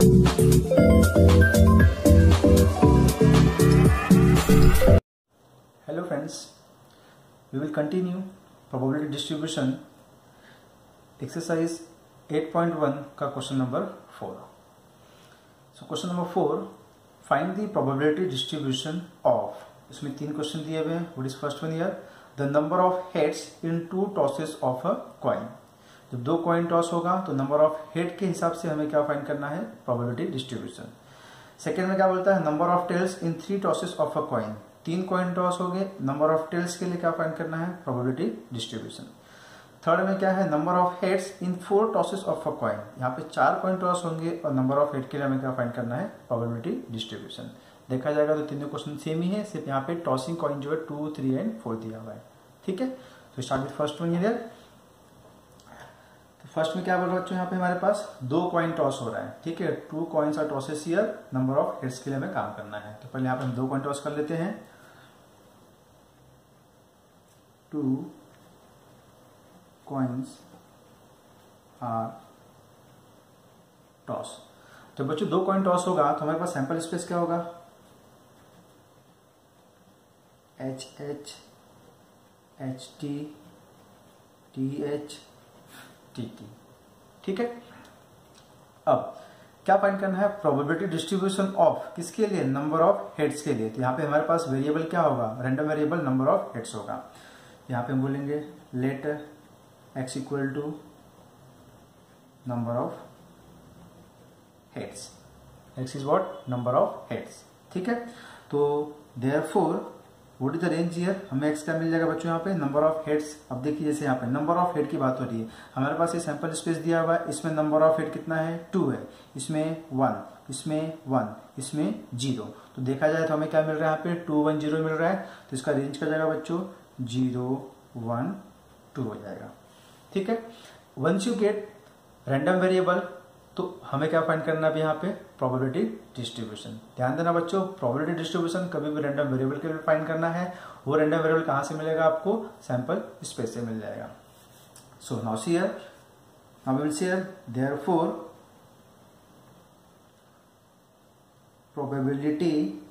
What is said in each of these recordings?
Hello friends, we will continue probability distribution exercise 8.1 का question number 4. So question number 4, find the probability distribution of, इसमें 3 question दिए हुए हैं. What is first one here? The number of heads in 2 tosses of a coin. जब 2 coin toss होगा तो number of head के हिसाब से हमें क्या फाइंड करना है? Probability distribution. सेकेंड में क्या बोलता है? Number of tails in 3 tosses of a coin. 3 coin toss हो गए, नंबर ऑफ टेल्स के लिए क्या फाइंड करना है? Probability distribution. थर्ड में क्या है? Number of heads in 4 tosses of a coin. यहाँ पे 4 कॉइन टॉस होंगे और नंबर ऑफ हेड के लिए हमें क्या फाइंड करना है? Probability distribution. देखा जाएगा तो तीनों क्वेश्चन सेम ही है, सिर्फ यहाँ पे टॉसिंग कॉइन जो है 2, 3 एंड 4 दिया हुआ है. ठीक है, तो start with first one here. तो फर्स्ट में क्या बोल रहा बच्चों? यहाँ पे हमारे पास 2 कॉइन टॉस हो रहा है. ठीक है, 2 coins are tosses here, number of heads के लिए हमें काम करना है. तो पहले यहाँ पे हम 2 कॉइन टॉस कर लेते हैं. 2 कॉइन्स आर टॉस. तो बच्चों 2 कॉइन टॉस होगा तो हमारे पास सैंपल स्पेस क्या होगा? H H, H T, T H, T T. ठीक है, अब क्या फाइंड करना है? प्रोबेबिलिटी डिस्ट्रीब्यूशन ऑफ किसके लिए? नंबर ऑफ हेड्स के लिए. तो यहाँ पे हमारे पास वेरिएबल क्या होगा? Random variable number of heads होगा. यहाँ पे हम बोलेंगे let x equal to number of heads. X is what? Number of heads. ठीक है, तो therefore what is the range here? हमें एक्स क्या मिल जाएगा बच्चों? यहाँ पे नंबर ऑफ हेड्स. अब देखिए जैसे यहाँ पे नंबर ऑफ हेड की बात हो रही है, हमारे पास ये सैंपल स्पेस दिया हुआ है. इसमें नंबर ऑफ हेड कितना है? 2 है. इसमें 1, इसमें 1, इसमें 0. तो देखा जाए तो हमें क्या मिल रहा है? यहाँ पे 2, 1, 0 मिल रहा है. तो इसका रेंज क्या जाएगा बच्चों? 0, 1, 2 हो जाएगा. ठीक है, once you get random variable तो हमें क्या फाइंड करना है यहाँ पे? Probability distribution. ध्यान देना बच्चों, प्रोबेबिलिटी डिस्ट्रीब्यूशन कभी भी रैंडम वेरिएबल के लिए फाइंड करना है. वो रैंडम वेरिएबल कहाँ से मिलेगा आपको? सैंपल स्पेस से मिल जाएगा. So now see here, now we will see here therefore probability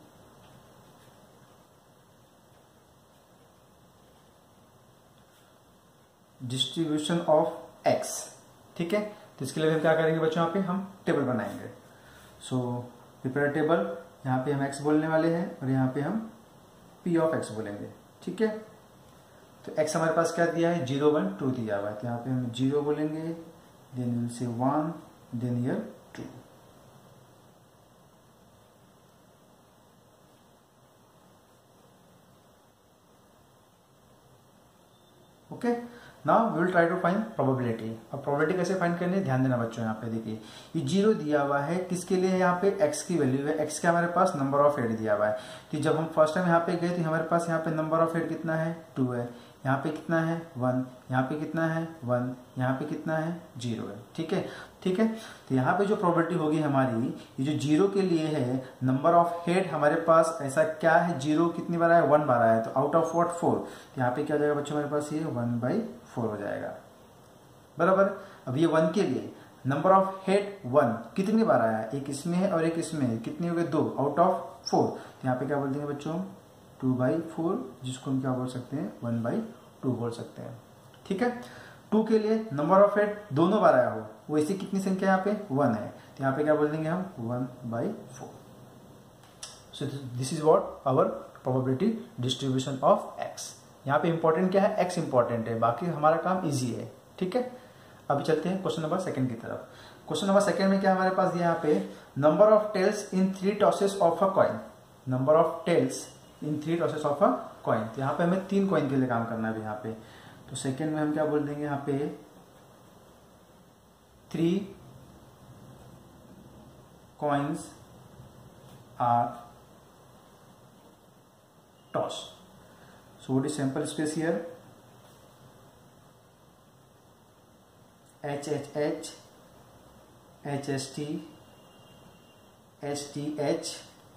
distribution of x. ठीक है, तो इसके लिए हम क्या करेंगे बच्चों? यहाँ पे हम टेबल बनाएंगे. So prepare table. यहाँ पे हम x बोलने वाले हैं और यहाँ पे हम p ऑफ x बोलेंगे. ठीक है, तो x हमारे पास क्या दिया है? 0, 1, 2 दिया हुआ है. तो यहाँ पे हम 0 बोलेंगे, then will say 1, then here 2. Okay, now we will try to find probability. अब प्रोबेबिलिटी कैसे फाइंड करनी है? ध्यान देना बच्चों. यहाँ पे देखिए ये 0 दिया हुआ है, किसके लिए? यहाँ पे x की वैल्यू है. x के हमारे पास नंबर ऑफ हेड दिया हुआ है. तो जब हम फर्स्ट टाइम यहाँ पे गए तो हमारे पास यहाँ पे नंबर ऑफ हेड कितना है? 2 है. यहाँ पे कितना है? 1. यहाँ पे कितना है? 1. यहाँ पे कितना है? 0 है. ठीक है, ठीक है, तो यहाँ पे जो प्रोबेबिलिटी होगी हमारी, ये जो 0 के लिए है, नंबर ऑफ हेड हमारे पास ऐसा क्या है? 0 कितनी बार आया? 1 बार आया. तो आउट ऑफ व्हाट? 4. तो यहाँ पे क्या जाएगा बच्चों हमारे पास? ये 1/4 हो जाएगा. बराबर. अब ये 1 के लिए नंबर ऑफ हेड 1 कितनी बार आया? एक इसमें है और एक इसमें है. कितनी हो गई? 2 आउट ऑफ 4. तो यहाँ पे क्या बोल देंगे बच्चों? 2/4, जिसको हम क्या बोल सकते हैं? 1/2 बोल सकते हैं. ठीक है, 2 के लिए नंबर ऑफ हेड दोनों बार आया हो, वो ऐसी कितनी संख्या यहाँ पे? 1 है. तो यहाँ पे क्या बोल देंगे हम? 1/4. So this is what our probability distribution of x. यहाँ पे इंपॉर्टेंट क्या है? एक्स इंपॉर्टेंट है, बाकी हमारा काम इजी है. ठीक है, अभी चलते हैं क्वेश्चन नंबर 2 की तरफ. क्वेश्चन नंबर 2 में क्या हमारे पास दिया? यहाँ पे number of tails in 3 tosses of a coin. Number of tails in 3 tosses of a coin. तो यहाँ पे हमें 3 कॉइन के लिए काम करना है यहाँ पे. तो सेकेंड में हम क्या बोल देंगे? यहाँ पे 3 coins are toss. So what is sample space here? H H H, H S T, H T H,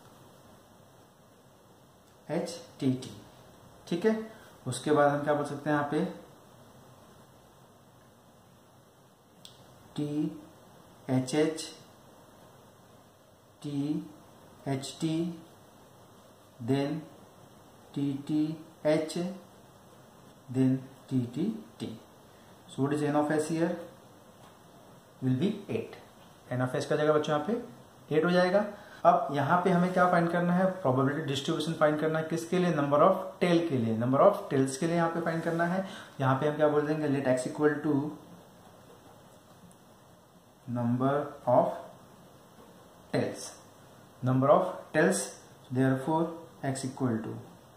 H T T. ठीक है, उसके बाद हम क्या बोल सकते हैं यहाँ पे? T H H, THT, then TTH, then TTT. So what is n of s here? Will be 8. n of s का जगह बच्चों यहाँ पे 8 हो जाएगा। अब यहाँ पे हमें क्या फाइंड करना है? प्रोबेबिलिटी डिस्ट्रीब्यूशन फाइंड करना है। किसके लिए? नंबर ऑफ टेल के लिए, नंबर ऑफ टेल्स के लिए यहाँ पे फाइंड करना है। यहाँ पे हम क्या बोल देंगे? Let x equal to number of tails, number of tails, therefore x equal to.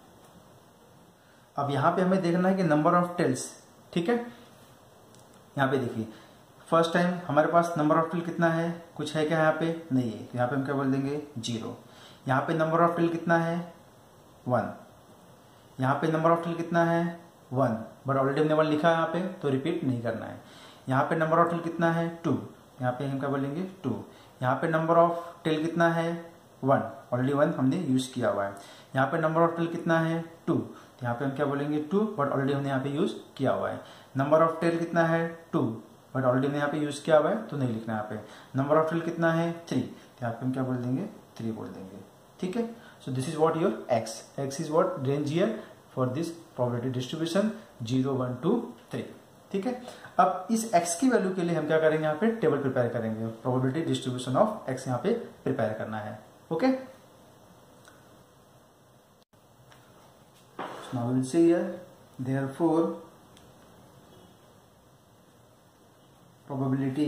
अब यहाँ पे हमें देखना है कि नंबर ऑफ टेल्स, ठीक है। यहाँ पे देखिए फर्स्ट टाइम हमारे पास नंबर ऑफ टेल कितना है? कुछ है क्या यहाँ पे? नहीं है। तो यहाँ पे हम क्या बोल देंगे? 0। यहाँ पे नंबर ऑफ टेल कितना है? 1। यहाँ पे नंबर ऑफ टेल कितना है? 1, बट ऑलरेडी हमने 1 लिखा है यहाँ पे, तो रिपीट नहीं करना है। यहाँ पे नंबर ऑफ टेल कितना है? 2। यहाँ पे हम क्या बोलेंगे? 2। यहाँ पे नंबर ऑफ टेल कितना है? 1, ऑलरेडी 1 हमने यूज किया हुआ है। यहाँ पे नंबर ऑफ टेल कितना है? 2। तो यहाँ पे हम क्या बोलेंगे? 2, बट ऑलरेडी हमने यहाँ पे यूज किया हुआ है। नंबर ऑफ टेल कितना है? 2, बट ऑलरेडी हमने यहाँ पे यूज किया हुआ है, तो नहीं लिखना है यहाँ पे। नंबर ऑफ टेल कितना है? 3। तो यहाँ पे हम क्या बोल देंगे? 3 बोल देंगे, ठीक है। So this is what your x, x is what range here for this probability distribution 0, 1, 2, 3, ठीक है। अब इस x की वैल्यू के लिए हम क्या करेंगे? यहाँ पे टेबल प्रिपेयर करेंगे। प्रोबेबिलिटी डिस्ट्रीब्यूशन ऑफ x यहाँ पे प्रिपेयर करना है, okay. Now we will say here therefore probability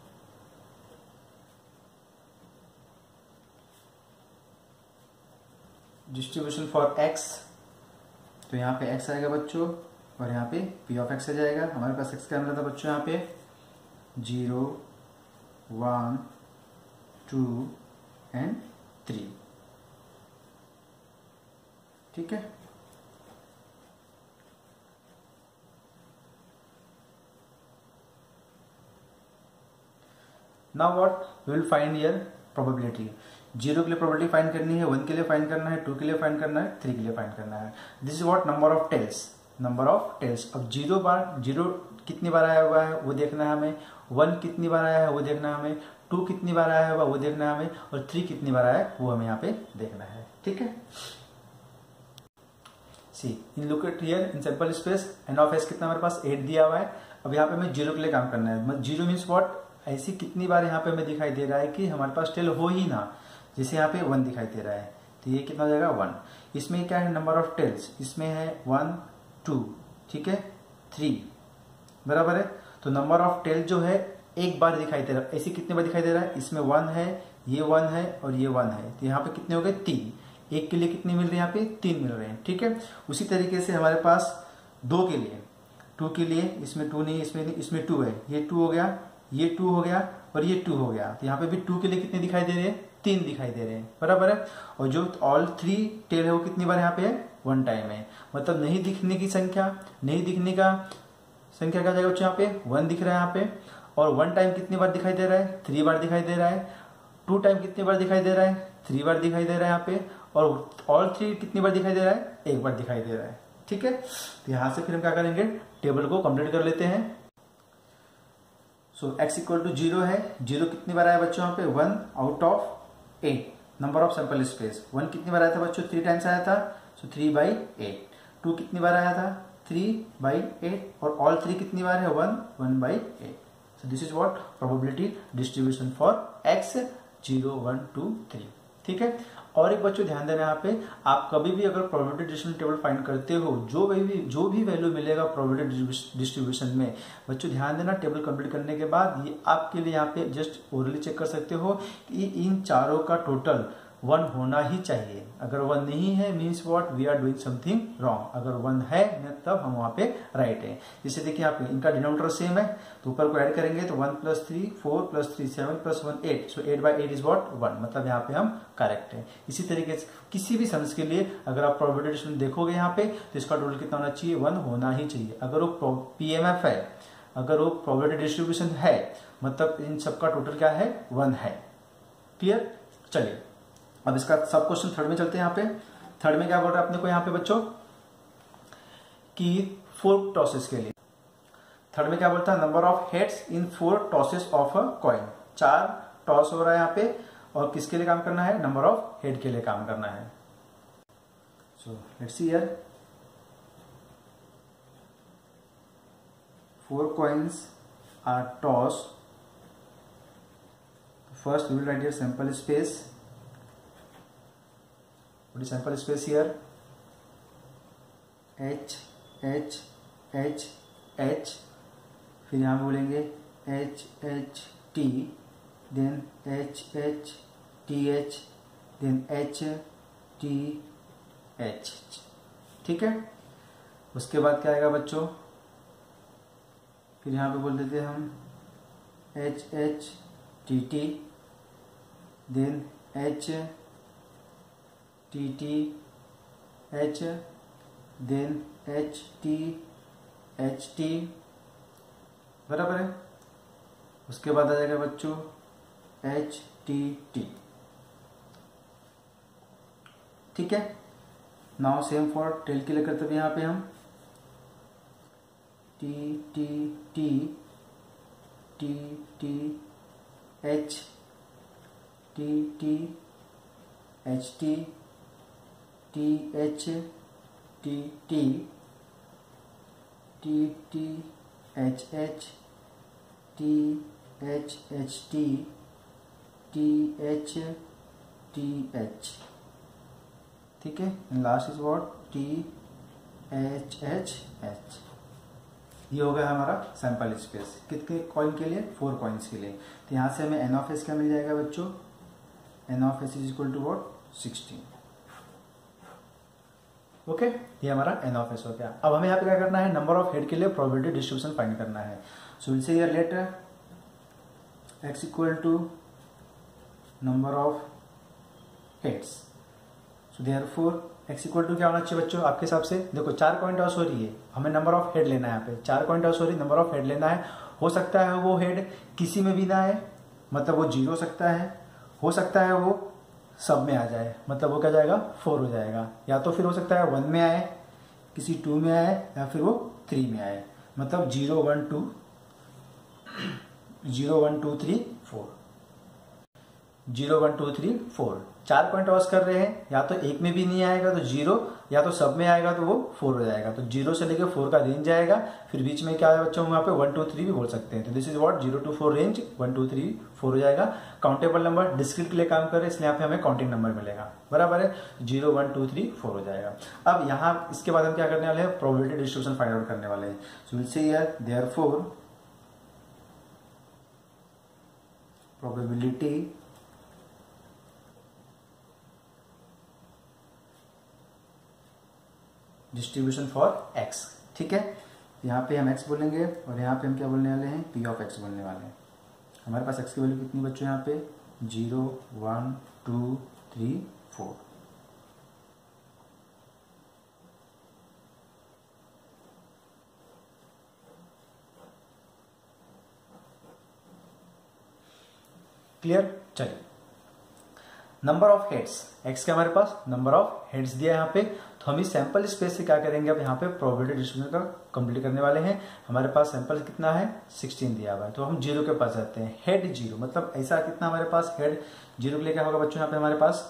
distribution for x, तो यहाँ पे x आएगा बच्चों, और यहाँ पे p of x आ जाएगा। हमारे पास x का मतलब था बच्चों यहाँ पे 0, 1, 2 एंड 3, ठीक है। Now what we will find here? Probability. 0 के लिए प्रोबेबिलिटी फाइंड करनी है, 1 के लिए फाइंड करना है, 2 के लिए फाइंड करना है, 3 के लिए फाइंड करना है। This is what? Number of tails, number of tails. अब 0 कितनी बार आया हुआ है वो देखना है हमें, 1 कितनी बार आया है वो देखना है हमें, 2 कितनी बार आया हुआ वो देखना है हमें, और 3 कितनी बार आया है वो हमें यहाँ पे देखना है, ठीक है। See in look at here in sample space, n of S कितना हमारे पास? 8 दिया हुआ है। अब यहाँ पे हमें 0 के लिए काम करना है। 0 मीन्स व्हाट? ऐसी कितनी बार यहाँ पे हमें दिखाई दे रहा है कि हमारे पास टेल हो ही ना, जैसे यहाँ पे 1 दिखाई दे रहा है, तो ये कितना हो जाएगा? 1। इसमें क्या है? नंबर ऑफ टेल्स, इसमें है 1, 2, ठीक है, 3, बराबर है। तो नंबर ऑफ टेल जो है एक बार दिखाई दे रहा है। ऐसे कितने बार दिखाई दे रहा है? इसमें 1 है, ये 1 है, और ये 1 है, तो यहाँ पे कितने हो गए? 3। एक के लिए कितने मिल रहे हैं? यहाँ पे 3 मिल रहे हैं, ठीक है। उसी तरीके से हमारे पास 2 के लिए, 2 के लिए इसमें 2 नहीं, इसमें नहीं, इसमें 2 है, ये 2 हो गया, ये 2 हो गया, और ये 2 हो गया। तो यहाँ पे भी 2 के लिए कितने दिखाई दे रहे हैं? 3 दिखाई दे रहे हैं, बराबर है। और जो ऑल 3 टेल है वो कितनी बार यहाँ पे है? 1 टाइम है। मतलब नहीं दिखने की संख्या, नहीं दिखने का संख्या क्या जाएगा बच्चों? यहाँ पे 1 दिख रहा है यहाँ पे। और 1 टाइम कितनी बार दिखाई दे रहा है? 3 बार दिखाई दे रहा है। 2 टाइम कितनी बार दिखाई दे रहा है? 3 बार दिखाई दे रहा है यहाँ पे। और ऑल 3 कितनी बार दिखाई दे रहा है? 1 बार दिखाई दे रहा है, ठीक है। तो यहाँ से फिर हम क्या करेंगे? टेबल को कंप्लीट कर लेते हैं। सो x इक्वल टू 0 है। 0 कितनी बार आया बच्चों? यहाँ पे 1 out of 8, number of sample space. 1 कितनी बार आया था बच्चों? 3 टाइम्स आया था, सो 3/8। 2 कितनी बार आया था? 3/8। और ऑल 3 कितनी बार है? 1/8। So this is what? Probability distribution for x 0, 1, 2, 3, ठीक है। और एक बच्चों ध्यान देना, यहाँ पे आप कभी भी अगर प्रोबेबिलिटी डिस्ट्रीब्यूशन टेबल फाइंड करते हो, जो भी वैल्यू मिलेगा प्रोबेबिलिटी डिस्ट्रीब्यूशन में, बच्चों ध्यान देना, टेबल कंप्लीट करने के बाद ये आपके लिए यहाँ पे जस्ट ओरली चेक कर सकते हो कि इन चारों का टोटल 1 होना ही चाहिए। अगर 1 नहीं है means what? We are doing something wrong. अगर 1 है तब हम वहां पे राइट है। जैसे देखिए यहाँ पे इनका डिनोमिनेटर सेम है, तो ऊपर को ऐड करेंगे तो 1 + 3 4 + 3 7 + 1 8। सो 8/8 इज व्हाट? 1। मतलब यहाँ पे हम करेक्ट है। इसी तरीके से किसी भी सम्स के लिए अगर आप प्रोबेबिलिटी डिस्ट्रीब्यूशन देखोगे यहाँ पे, तो इसका टोटल कितना होना चाहिए? 1 होना ही चाहिए। अगर वो PMF है, अगर वो प्रोबेबिलिटी डिस्ट्रीब्यूशन है, मतलब इन सबका टोटल क्या है? 1 है। क्लियर? चलिए अब इसका सब क्वेश्चन थर्ड में चलते हैं। यहाँ पे थर्ड में क्या बोल रहा है अपने को यहाँ पे बच्चों कि 4 टॉसेस के लिए। थर्ड में क्या बोलता है? Number of heads in 4 tosses of a coin. 4 toss हो रहा है यहाँ पे, और किसके लिए काम करना है, नंबर ऑफ हेड के लिए काम करना है। So let's see here 4 coins are tossed. First we will write here sample space. What is sample space here? H H H H, फिर यहाँ पे बोलेंगे H H T, then H H T H, then H T H, ठीक है। उसके बाद क्या आएगा बच्चों, फिर यहाँ पे बोल देते हैं हम H H T T, then H T T H, then H T H T, बराबर है। उसके बाद आ जाएगा बच्चों H T T, ठीक है। नाउ सेम फॉर टेल के लिए करते हैं यहाँ पे हम T T T T T H T T H T T H T T T T H H T H H T T H T H, ठीक है। Last is what T H H H। ये हो गया हमारा sample space कितने coin के लिए, 4 coins के लिए। तो यहाँ से हमें एन ऑफ एस क्या मिल जाएगा बच्चों, n of S is equal to what 16, okay. ये हमारा एन ऑफ एस हो गया। अब हमें यहाँ पे क्या करना है, नंबर ऑफ हेड के लिए प्रोबेबिलिटी डिस्ट्रीब्यूशन फाइंड करना है। So will say here let x equal to number of heads. So therefore x equal to क्या होना चाहिए बच्चों आपके हिसाब से, देखो 4 कॉइन टॉस हो रही है, हमें नंबर ऑफ हेड लेना है। यहाँ पे 4 कॉइन टॉस हो रही है, नंबर ऑफ हेड लेना है। हो सकता है वो हेड किसी में भी ना आए, मतलब वो 0 हो सकता है, हो सकता है वो सब में आ जाए, मतलब वो क्या जाएगा 4 हो जाएगा। या तो फिर हो सकता है 1 में आए, किसी 2 में आए, या फिर वो 3 में आए, मतलब 0 1 2 0 1 2 3 4 0 1 2 3 4 4 पॉइंट टॉस कर रहे हैं, या तो एक में भी नहीं आएगा तो 0, या तो सब में आएगा तो वो 4 हो जाएगा। तो 0 से लेकर 4 का रेंज आएगा, फिर बीच में क्या है बच्चों, वहां पे 1 2 3 भी बोल सकते हैं। तो this is what 0 to 4 range, 1 2 3 4 हो जाएगा। काउंटेबल नंबर डिस्क्रीट के लिए काम कर रहे हैं, इसलिए यहाँ पे हमें काउंटिंग नंबर मिलेगा, बराबर है। 0 1 2 3 4 हो जाएगा। अब यहाँ इसके बाद हम क्या करने वाले हैं, प्रोबेबिलिटी डिस्ट्रीब्यूशन फाइंड आउट करने वाले हैं। So will say here therefore probability distribution for x, ठीक है। यहाँ पे हम x बोलेंगे और यहाँ पे हम क्या बोलने वाले हैं, p ऑफ x बोलने वाले हैं। हमारे पास x की वैल्यू कितनी बच्चों, यहाँ पे 0 1 2 3 4। क्लियर, चलिए। नंबर ऑफ हेड्स, x के हमारे पास नंबर ऑफ हेड्स दिया है यहाँ पे, तो हम इस सैंपल स्पेस से क्या करेंगे, अब यहाँ पे प्रोबेबिलिटी डिस्ट्रीब्यूशन का कंप्लीट करने वाले हैं। हमारे पास सैंपल कितना है 16 दिया हुआ है, तो हम 0 के पास जाते हैं। हेड 0 मतलब ऐसा कितना हमारे पास हेड 0 के लिए क्या होगा बच्चों, यहाँ पे हमारे पास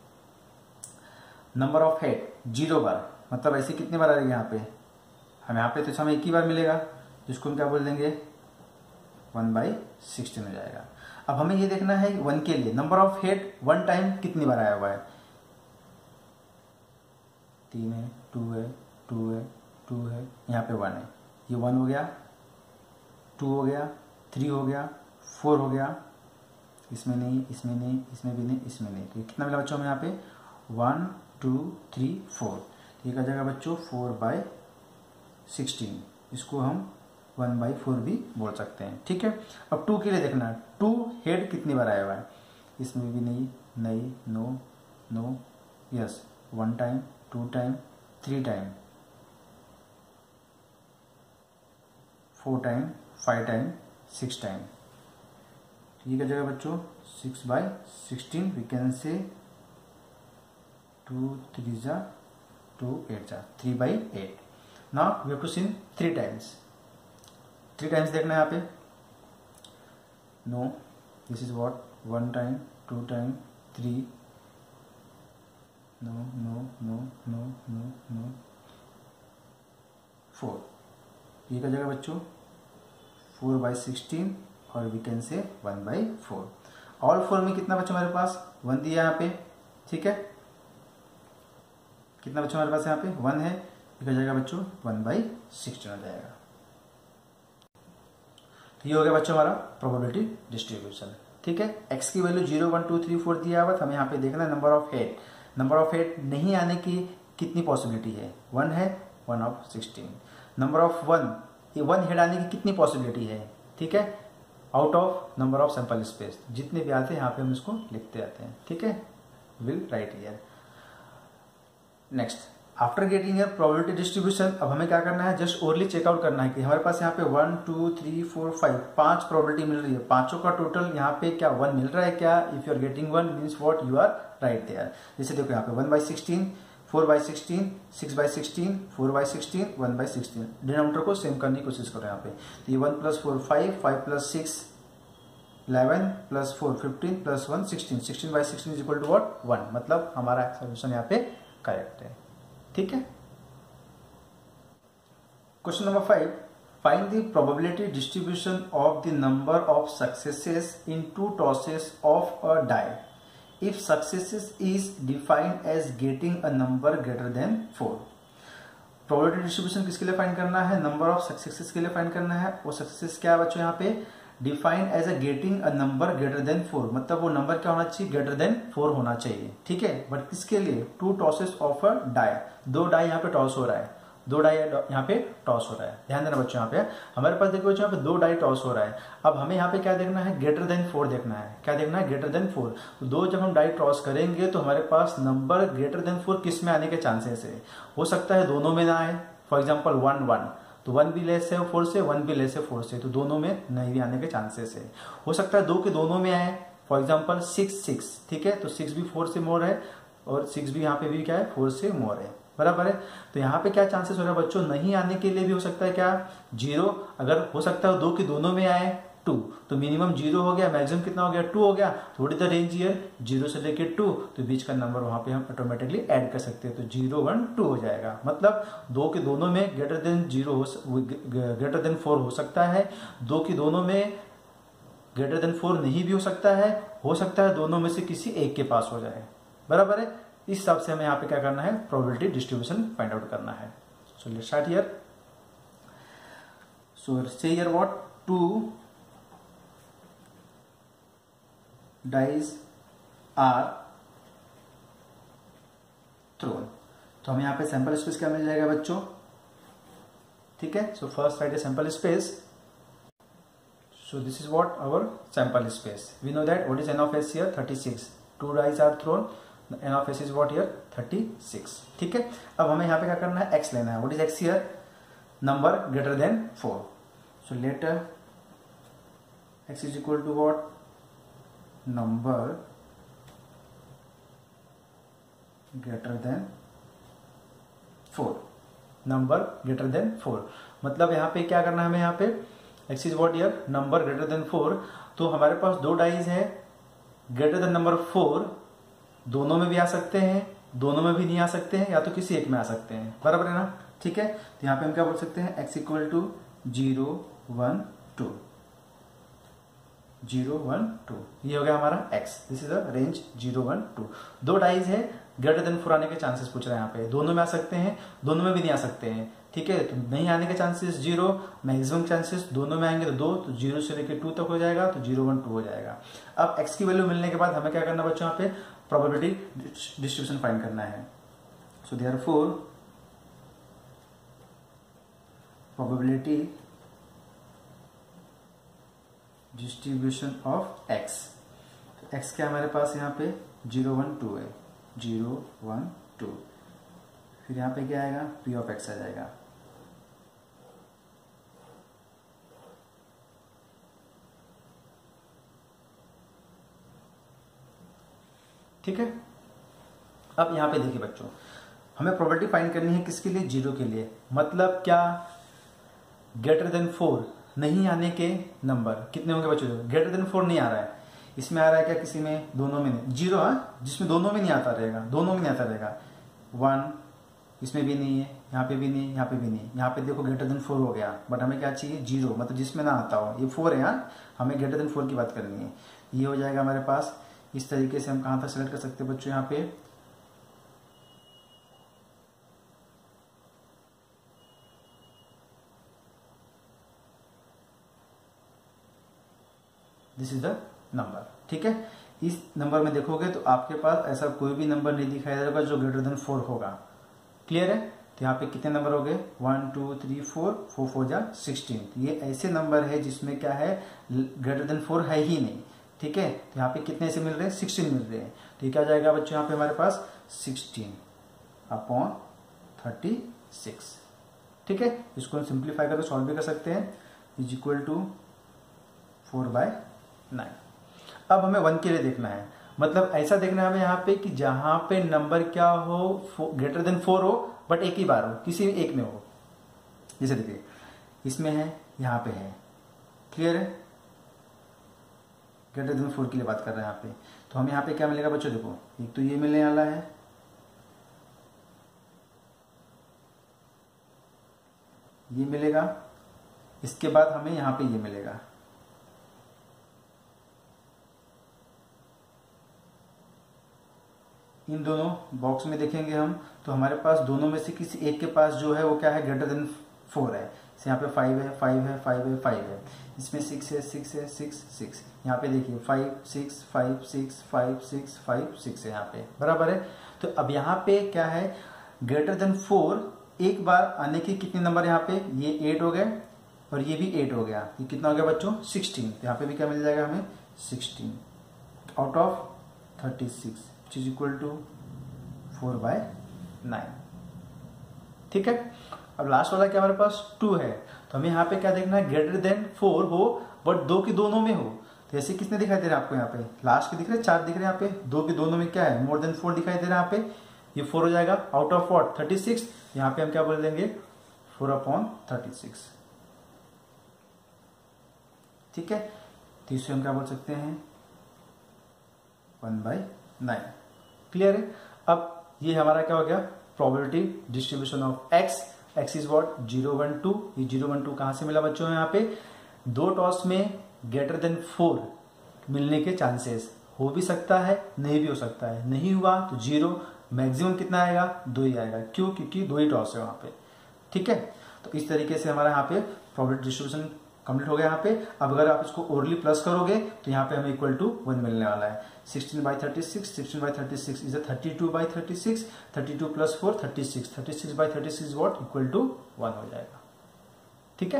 नंबर ऑफ हेड 0 बार, मतलब ऐसे कितने बार आ रही है यहाँ पे, हम यहाँ पे तो हमें एक ही बार मिलेगा, जिसको हम क्या बोल देंगे 1/16 हो जाएगा। अब हमें ये देखना है 1 के लिए नंबर ऑफ हेड 1 टाइम कितनी बार आया हुआ है, 3 है, 2 है, 2 है, 2 है, यहाँ पे 1 है, ये 1 हो गया, 2 हो गया, 3 हो गया, 4 हो गया, इसमें नहीं, इसमें नहीं, इसमें भी नहीं, इसमें नहीं। तो कितना मिला बच्चों हमें यहाँ पे 1 2 3 4। ये आ जाएगा बच्चों 4/16, इसको हम 1/4 भी बोल सकते हैं, ठीक है। अब 2 के लिए देखना है, 2 हेड कितनी बार आया हुआ है, इसमें भी नहीं, नहीं, no, no, yes, 1 time, 2 time, 3 time, 4 time, 5 time, 6 time. ये क्या जगह बच्चों 6/16, वी कैन से 2 3 जा 2 8 जा 3/8। Now we have to see 3 times, 3 times देखना है यहाँ पे। No, this is what 1 time, 2 time 3, no no no no no no 4, ये क्या जगह बच्चों 4/16 और वी कैन से 1/4। ऑल 4 में कितना बच्चों हमारे पास 1 दिया यहाँ पे, ठीक है, कितना बच्चों हमारे पास यहाँ पे 1 है, ये क्या जाएगा बच्चों 1/16 हो जाएगा। तो ये हो गया बच्चों हमारा प्रोबेबिलिटी डिस्ट्रीब्यूशन, ठीक है। x की वैल्यू 0 1 2 3 4 दिया हुआ, हमें यहाँ पे देखना है number of head, number of head नहीं आने की कितनी पॉसिबिलिटी है 1 है, 1/16। नंबर ऑफ 1 हेड आने की कितनी पॉसिबिलिटी है, ठीक है, out of number of sample space, जितने भी आते हैं यहाँ पे हम इसको लिखते आते हैं, ठीक है, will write here. Next, after getting your probability distribution, अब हमें क्या करना है, जस्ट ओरली चेकआउट करना है कि हमारे पास यहाँ पे 1 2 3 4 5 5 प्रोबेबिलिटी मिल रही है, पांचों का टोटल यहाँ पे क्या 1 मिल रहा है क्या, if you are getting 1 means what you are right there. जैसे देखो यहाँ पे 1/16, 4/16, 6/16, 4/16, 1/16, डिनोमिनेटर को सेम करने की कोशिश करो यहाँ पे। तो ये 1 + 4 5, 5 + 6 11 + 4 15 + 1 16, 16/16 इज इक्वल टू व्हाट 1, मतलब हमारा सोल्यूशन यहाँ पे करेक्ट है, ठीक है। Question number 5, find the probability distribution of the number of successes in 2 tosses of a die if successes is defined as getting a number greater than 4। Probability distribution किसके लिए find करना है, number of successes के लिए find करना है। वो success क्या है बच्चों यहाँ पे defined as a getting a number greater than 4, मतलब वो नंबर क्या होना चाहिए ग्रेटर देन 4 होना चाहिए, ठीक है। बट किसके लिए 2 tosses of a die, 2 die यहाँ पे टॉस हो रहा है, 2 डाई यहाँ पे टॉस हो रहा है, ध्यान देना बच्चों। यहाँ पे हमारे पास देखो बच्चों यहाँ पे 2 डाई टॉस हो रहा है। अब हमें यहाँ पे क्या देखना है, ग्रेटर देन 4 देखना है, क्या देखना है ग्रेटर देन 4। तो 2 जब हम डाई टॉस करेंगे तो हमारे पास नंबर ग्रेटर देन 4 किस में आने के चांसेस है, हो सकता है दोनों में ना आए, फॉर एग्जाम्पल 1 1, तो 1 भी लेस है 4 से, 1 भी लेस है 4 से, तो दोनों में नहीं भी आने के चांसेस है। हो सकता है 2 के दोनों में आए, फॉर एग्जाम्पल 6 6, ठीक है, तो 6 भी 4 से मोर है और 6 भी यहाँ पे भी क्या है 4 से मोर है, बराबर है। तो यहाँ पे क्या चांसेस हो रहा है बच्चों, नहीं आने के लिए भी हो सकता है क्या 0, अगर हो सकता है 2 के दोनों में आए 2, तो मिनिमम 0 हो गया, मैक्सिमम कितना हो गया 2 हो गया, थोड़ी द रेंज हियर 0 से लेके 2, तो बीच का नंबर वहां पे हम ऑटोमेटिकली ऐड कर सकते हैं, तो 0 1 2 हो जाएगा। मतलब 2 के दोनों में ग्रेटर देन 0 ग्रेटर देन 4 हो सकता है, 2 के दोनों में ग्रेटर देन 4 नहीं भी हो सकता है दोनों में से किसी एक के पास हो जाए, बराबर है। इस हिसाब से हमें यहाँ पे क्या करना है, प्रोबेबिलिटी डिस्ट्रीब्यूशन फाइंड आउट करना है। So let's start here. So say here what 2 dice are thrown, तो हमें यहाँ पे सैंपल स्पेस क्या मिल जाएगा बच्चों, ठीक है। So first write a sample space, so this is what our sample space, we know that what is n of s here 36, 2 dice are thrown, n of s is what here 36, ठीक है। अब हमें यहाँ पे क्या करना है, x लेना है, what is x here, number greater than 4, so let x is equal to what, number greater than 4, number greater than 4, मतलब यहाँ पे क्या करना है हमें, यहाँ पे x is what here number greater than 4, तो हमारे पास 2 डाइज है ग्रेटर देन नंबर 4, दोनों में भी आ सकते हैं, दोनों में भी नहीं आ सकते हैं, या तो किसी एक में आ सकते हैं, बराबर है ना, ठीक है। तो यहाँ पे हम क्या बोल सकते हैं, x इक्वल टू 0 1 2, 0 1 2, ये हो गया हमारा x, this is the range 0 1 2। 2 dice है ग्रेटर देन 4 आने के चांसेस पूछ रहे हैं, यहाँ पे दोनों में आ सकते हैं, दोनों में भी नहीं आ सकते हैं, ठीक है। तो नहीं आने के चांसेस 0, मैक्सिमम चांसेस दोनों में आएंगे तो 2, तो 0 से लेकर 2 तक हो जाएगा, तो 0 1 2 हो जाएगा। अब x की वैल्यू मिलने के बाद हमें क्या करना बच्चों, यहाँ पे प्रोबेबिलिटी डिस्ट्रीब्यूशन फाइंड करना है। So therefore probability distribution of x, तो x क्या हमारे पास यहाँ पे 0 1 2 है, 0 1 2, फिर यहाँ पे क्या आएगा, p ऑफ x आ जाएगा, ठीक है। अब यहाँ पे देखिए बच्चों, हमें प्रोबेबिलिटी फाइंड करनी है किसके लिए, 0 के लिए, मतलब क्या ग्रेटर देन 4 नहीं आने के नंबर कितने होंगे बच्चों, ग्रेटर देन 4 नहीं आ रहा है, इसमें आ रहा है क्या, किसी में, दोनों में नहीं, 0, हाँ, जिसमें दोनों में नहीं आता रहेगा, दोनों में नहीं आता रहेगा, 1 इसमें भी नहीं है, यहाँ पे भी नहीं, यहाँ पे भी नहीं, यहाँ पे देखो ग्रेटर देन 4 हो गया, बट हमें क्या चाहिए, 0, मतलब जिसमें ना आता हो, ये 4 है, यहाँ हमें ग्रेटर देन 4 की बात करनी है। ये हो जाएगा हमारे पास। इस तरीके से हम कहाँ तक सेलेक्ट कर सकते हैं बच्चों, यहाँ पे दिस इज द नंबर, ठीक है। इस नंबर में देखोगे तो आपके पास ऐसा कोई भी नंबर नहीं दिखाई देगा जो ग्रेटर देन 4 होगा। क्लियर है। तो यहाँ पे कितने नंबर हो गए, 1 2 3 4, 4 4 जा 16। ये ऐसे नंबर है जिसमें क्या है, ग्रेटर देन 4 है ही नहीं, ठीक है। तो यहाँ पे कितने ऐसे मिल रहे हैं, 16 मिल रहे हैं। तो ये क्या जाएगा बच्चों, यहाँ पे हमारे पास 16/36, ठीक है। इसको हम सिंप्लीफाई करके सॉल्व भी कर सकते हैं, इज इक्वल टू 4/9। अब हमें 1 के लिए देखना है, मतलब ऐसा देखना है हमें यहाँ पे कि जहां पे नंबर क्या हो, ग्रेटर देन 4 हो, बट एक ही बार हो, किसी एक में हो। जैसे देखिए इसमें है, यहाँ पे है, क्लियर है। ग्रेटर देन 4 के लिए बात कर रहे हैं यहाँ पे। तो हमें यहाँ पे क्या मिलेगा बच्चों, देखो एक तो ये मिलने वाला है, ये मिलेगा, इसके बाद हमें यहाँ पे ये मिलेगा। इन दोनों बॉक्स में देखेंगे हम तो हमारे पास दोनों में से किसी एक के पास जो है वो क्या है, ग्रेटर देन 4 है। यहाँ पे 5 है, 5 है, 5 है, 5 है, इसमें 6 है, 6 है, 6 6। यहाँ पे देखिए 5 6 5 6 5 6 5 6 है यहाँ पे, बराबर है। तो अब यहाँ पे क्या है, ग्रेटर देन 4 एक बार आने के कितने नंबर यहाँ पे, ये 8 हो गए और ये भी 8 हो गया। ये कितना हो गया बच्चों, 16। तो यहाँ पे भी क्या मिल जाएगा हमें, 16 out of 36 is equal to 4/9, ठीक है। अब लास्ट वाला क्या हमारे पास 2 है। तो हमें यहाँ पे क्या देखना है, ग्रेटर देन 4 हो बट 2 के दोनों में हो। तो ऐसे कितने दिखाई दे रहे हैं आपको, यहाँ पे लास्ट के दिख रहे हैं, 4 दिख रहे हैं यहाँ पे, 2 के दोनों में क्या है, मोर देन 4 दिखाई दे रहा है यहाँ पे। ये 4 हो जाएगा आउट ऑफ व्हाट, 36। यहाँ पे हम क्या बोल देंगे, 4/36, ठीक है। तो इसे हम क्या बोल सकते हैं, 1/9। क्लियर है। अब ये हमारा क्या हो गया, probability distribution of x. X is what, 0 1 2। ये 0 1 2 कहां से मिला बच्चों, यहाँ पे 2 टॉस में ग्रेटर देन 4 मिलने के चांसेस हो भी सकता है, नहीं भी हो सकता है। नहीं हुआ तो 0, मैक्सिमम कितना आएगा, 2 ही आएगा। क्यों, क्योंकि 2 ही टॉस है वहां पे, ठीक है। तो इस तरीके से हमारा यहाँ पे प्रोबेबिलिटी डिस्ट्रीब्यूशन कंप्लीट हो गया यहाँ पे। अब अगर आप इसको ओरली प्लस करोगे तो यहाँ पे हमें इक्वल टू 1 मिलने वाला है। 16/36, 16/36 is 32/36, 32 plus 4 36, 36/36 what equal to 1 हो जाएगा, ठीक है।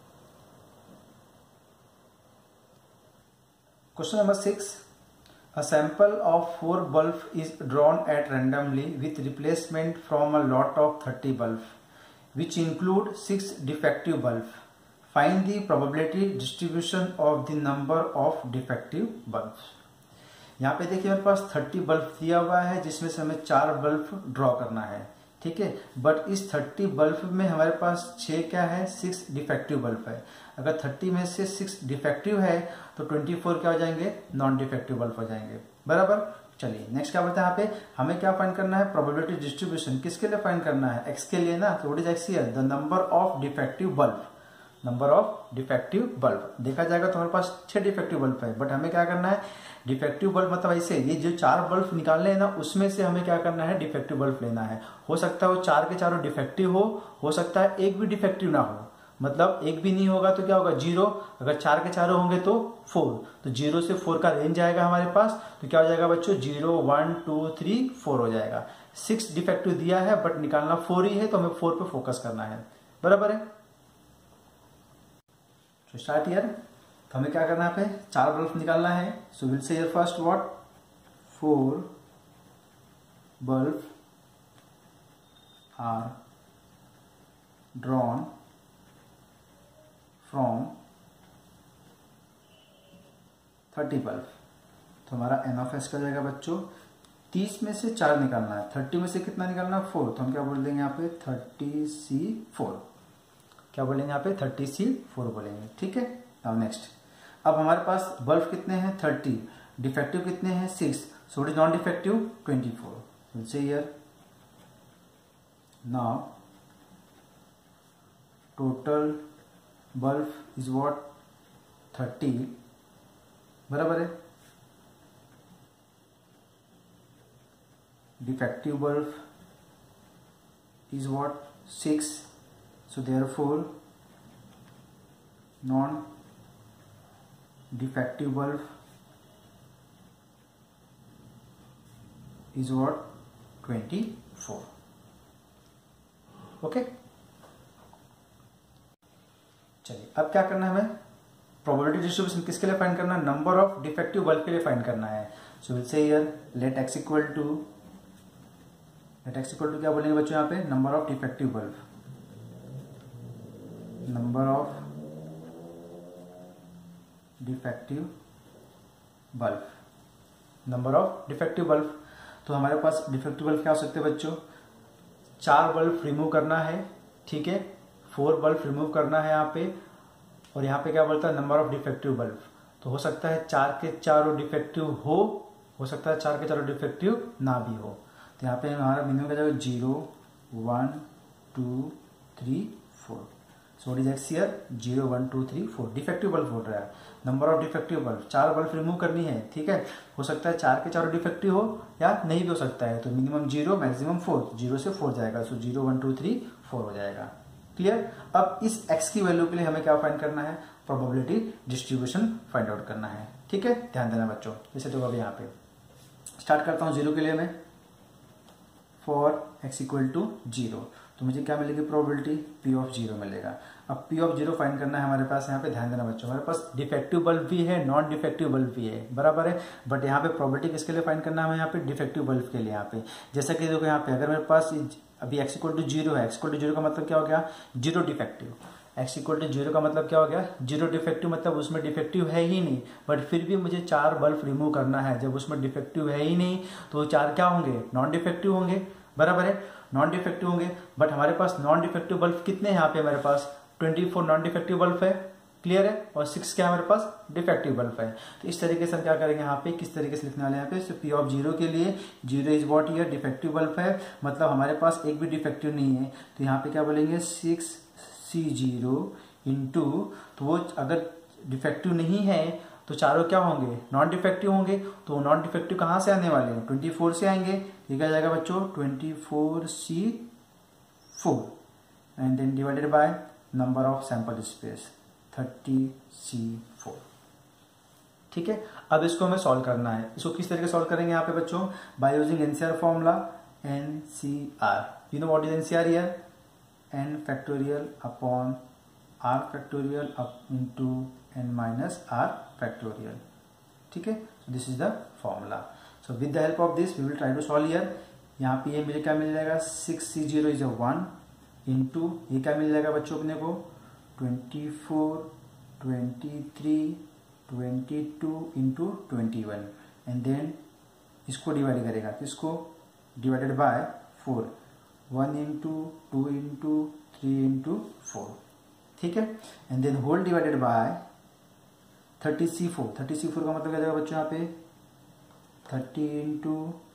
Question number 6, a sample of 4 bulb is drawn at randomly with replacement from a lot of 30 bulb which include 6 defective bulb. Find the probability distribution of the number of defective bulbs. यहाँ पे देखिए मेरे पास 30 bulb दिया हुआ है जिसमें से हमें 4 बल्ब ड्रॉ करना है, ठीक है। बट इस 30 बल्ब में हमारे पास 6 क्या है, 6 डिफेक्टिव बल्ब है। अगर 30 में से 6 डिफेक्टिव है तो 24 क्या हो जाएंगे, नॉन डिफेक्टिव बल्ब हो जाएंगे, बराबर। चलिए नेक्स्ट क्या बोलते हैं, यहाँ पे हमें क्या फाइंड करना है, प्रोबेबिलिटी डिस्ट्रीब्यूशन किसके लिए फाइंड करना है, एक्स के लिए ना। तो what is x here, the number of defective bulb. Number of defective bulb देखा जाएगा तो हमारे पास 6 डिफेक्टिव बल्ब है। बट हमें क्या करना है, डिफेक्टिव बल्ब मतलब ऐसे, ये जो 4 बल्ब निकालने हैं ना उसमें से हमें क्या करना है, डिफेक्टिव बल्ब लेना है। हो सकता है वो 4 के चारों डिफेक्टिव हो सकता है एक भी डिफेक्टिव ना हो, मतलब एक भी नहीं होगा तो क्या होगा, 0। अगर 4 के चारों होंगे तो 4, तो 0 से 4 का रेंज आएगा हमारे पास। तो क्या हो जाएगा बच्चों, 0 1 2 3 4 हो जाएगा। 6 डिफेक्टिव दिया है बट निकालना 4 ही है, तो हमें 4 पे फोकस करना है, बराबर है। तो स्टार्ट हियर। तो हमें क्या करना है, पे 4 बल्ब निकालना है। So will say here first what, 4 bulb are drawn from 30 bulb. तो हमारा एन ऑफ एस का जाएगा बच्चों, 30 में से 4 निकालना है, 30 में से कितना निकालना है, 4। तो हम क्या बोल देंगे यहाँ पे 30C4। क्या बोलेंगे यहाँ पे 30C4 बोलेंगे, ठीक है। नाउ नेक्स्ट, अब हमारे पास बल्ब कितने हैं, 30। डिफेक्टिव कितने हैं 6, so it is non defective 24. Will say here now total bulb is what 30 बराबर है. Defective bulb is what 6, so therefore non defective bulb is what 24. Okay चलिए अब क्या करना है हमें प्रोबेबिलिटी डिस्ट्रीब्यूशन किसके लिए फाइंड करना है नंबर ऑफ डिफेक्टिव बल्ब के लिए फाइंड करना है. So will say here let x equal to क्या बोलेंगे बच्चों यहाँ पे number of defective bulb. Number of defective bulb. Number of defective bulb. तो हमारे पास डिफेक्टिव बल्ब क्या हो सकते हैं बच्चों 4 बल्ब रिमूव करना है. ठीक है 4 बल्ब रिमूव करना है यहाँ पे. और यहाँ पे क्या बोलता है नंबर ऑफ डिफेक्टिव बल्ब. तो हो सकता है 4 के चारों डिफेक्टिव हो सकता है 4 के चारों डिफेक्टिव ना भी हो. तो यहाँ पे हमारा मिनिमम क्या जाएगा 0 1 2 3 4. So is x here 0 1 2 3 4 defective bulb बोल रहा है. Number of defective bulb 4 bulb remove करनी है. ठीक है हो सकता है 4 के चारों डिफेक्टिव हो या नहीं भी हो सकता है. तो मिनिमम 0 मैक्सिमम 4 0 से 4 जाएगा. सो 0 1 2 3 4 हो जाएगा. क्लियर. अब इस x की वैल्यू के लिए हमें क्या फाइंड करना है प्रोबेबिलिटी डिस्ट्रीब्यूशन फाइंड आउट करना है. ठीक है ध्यान देना बच्चों. जैसे तो अब यहाँ पे स्टार्ट करता हूँ 0 के लिए मैं फॉर x इक्वल टू 0. तो मुझे क्या मिलेगी प्रोबेबिलिटी p ऑफ 0 मिलेगा. अब p ऑफ 0 फाइंड करना है हमारे पास. यहाँ पे ध्यान देना बच्चों हमारे पास डिफेक्टिव बल्ब भी है नॉन डिफेक्टिव बल्ब भी है बराबर है. बट यहाँ पे प्रोबेबिलिटी किसके लिए फाइंड करना है हमें यहाँ पे डिफेक्टिव बल्ब के लिए. यहाँ पे जैसा कि देखो यहाँ पे अगर मेरे पास अभी x इक्वल टू 0 है. x इक्वल टू 0 का मतलब क्या हो गया 0 डिफेक्टिव. x इक्वल टू 0 का मतलब क्या हो गया 0 डिफेक्टिव मतलब उसमें डिफेक्टिव है ही नहीं. बट फिर भी मुझे 4 बल्ब रिमूव करना है. जब उसमें डिफेक्टिव है ही नहीं तो 4 क्या होंगे नॉन डिफेक्टिव होंगे बराबर है. नॉन डिफेक्टिव होंगे. बट हमारे पास नॉन डिफेक्टिव बल्ब कितने हैं यहाँ पे हमारे पास 24 नॉन डिफेक्टिव बल्ब है. क्लियर है. और 6 क्या हमारे पास डिफेक्टिव बल्ब है. तो इस तरीके से हम क्या करेंगे यहाँ पे किस तरीके से लिखने वाले हैं यहाँ पे p ऑफ 0 के लिए 0 is what here defective bulb है. मतलब हमारे पास एक भी डिफेक्टिव नहीं है. तो यहाँ पे क्या बोलेंगे 6C0 इंटू तो वो अगर डिफेक्टिव नहीं है तो चारों क्या होंगे नॉन डिफेक्टिव होंगे. तो नॉन डिफेक्टिव कहाँ से आने वाले हैं 24 से आएंगे. ये क्या जाएगा बच्चों 24C4 and then divided by number of sample space 30C4. ठीक है अब इसको हमें सॉल्व करना है. इसको किस तरीके सॉल्व करेंगे यहाँ पे बच्चों by using NCR formula. NCR you know what is NCR here n factorial upon r factorial up into n minus r factorial. ठीक है so this is the formula. So with the help of this we will try to solve here. यहाँ पे ये मुझे क्या मिल जाएगा 6C0 is 1 into ये क्या मिल जाएगा बच्चों अपने को 24 23 22 इंटू 21 एंड देन इसको डिवाइड करेगा किसको divided by 4 1 into 2 into 3 into 4. ठीक है and then whole divided by 30C4. 30C4 का मतलब क्या जाएगा बच्चों यहाँ पे 30 into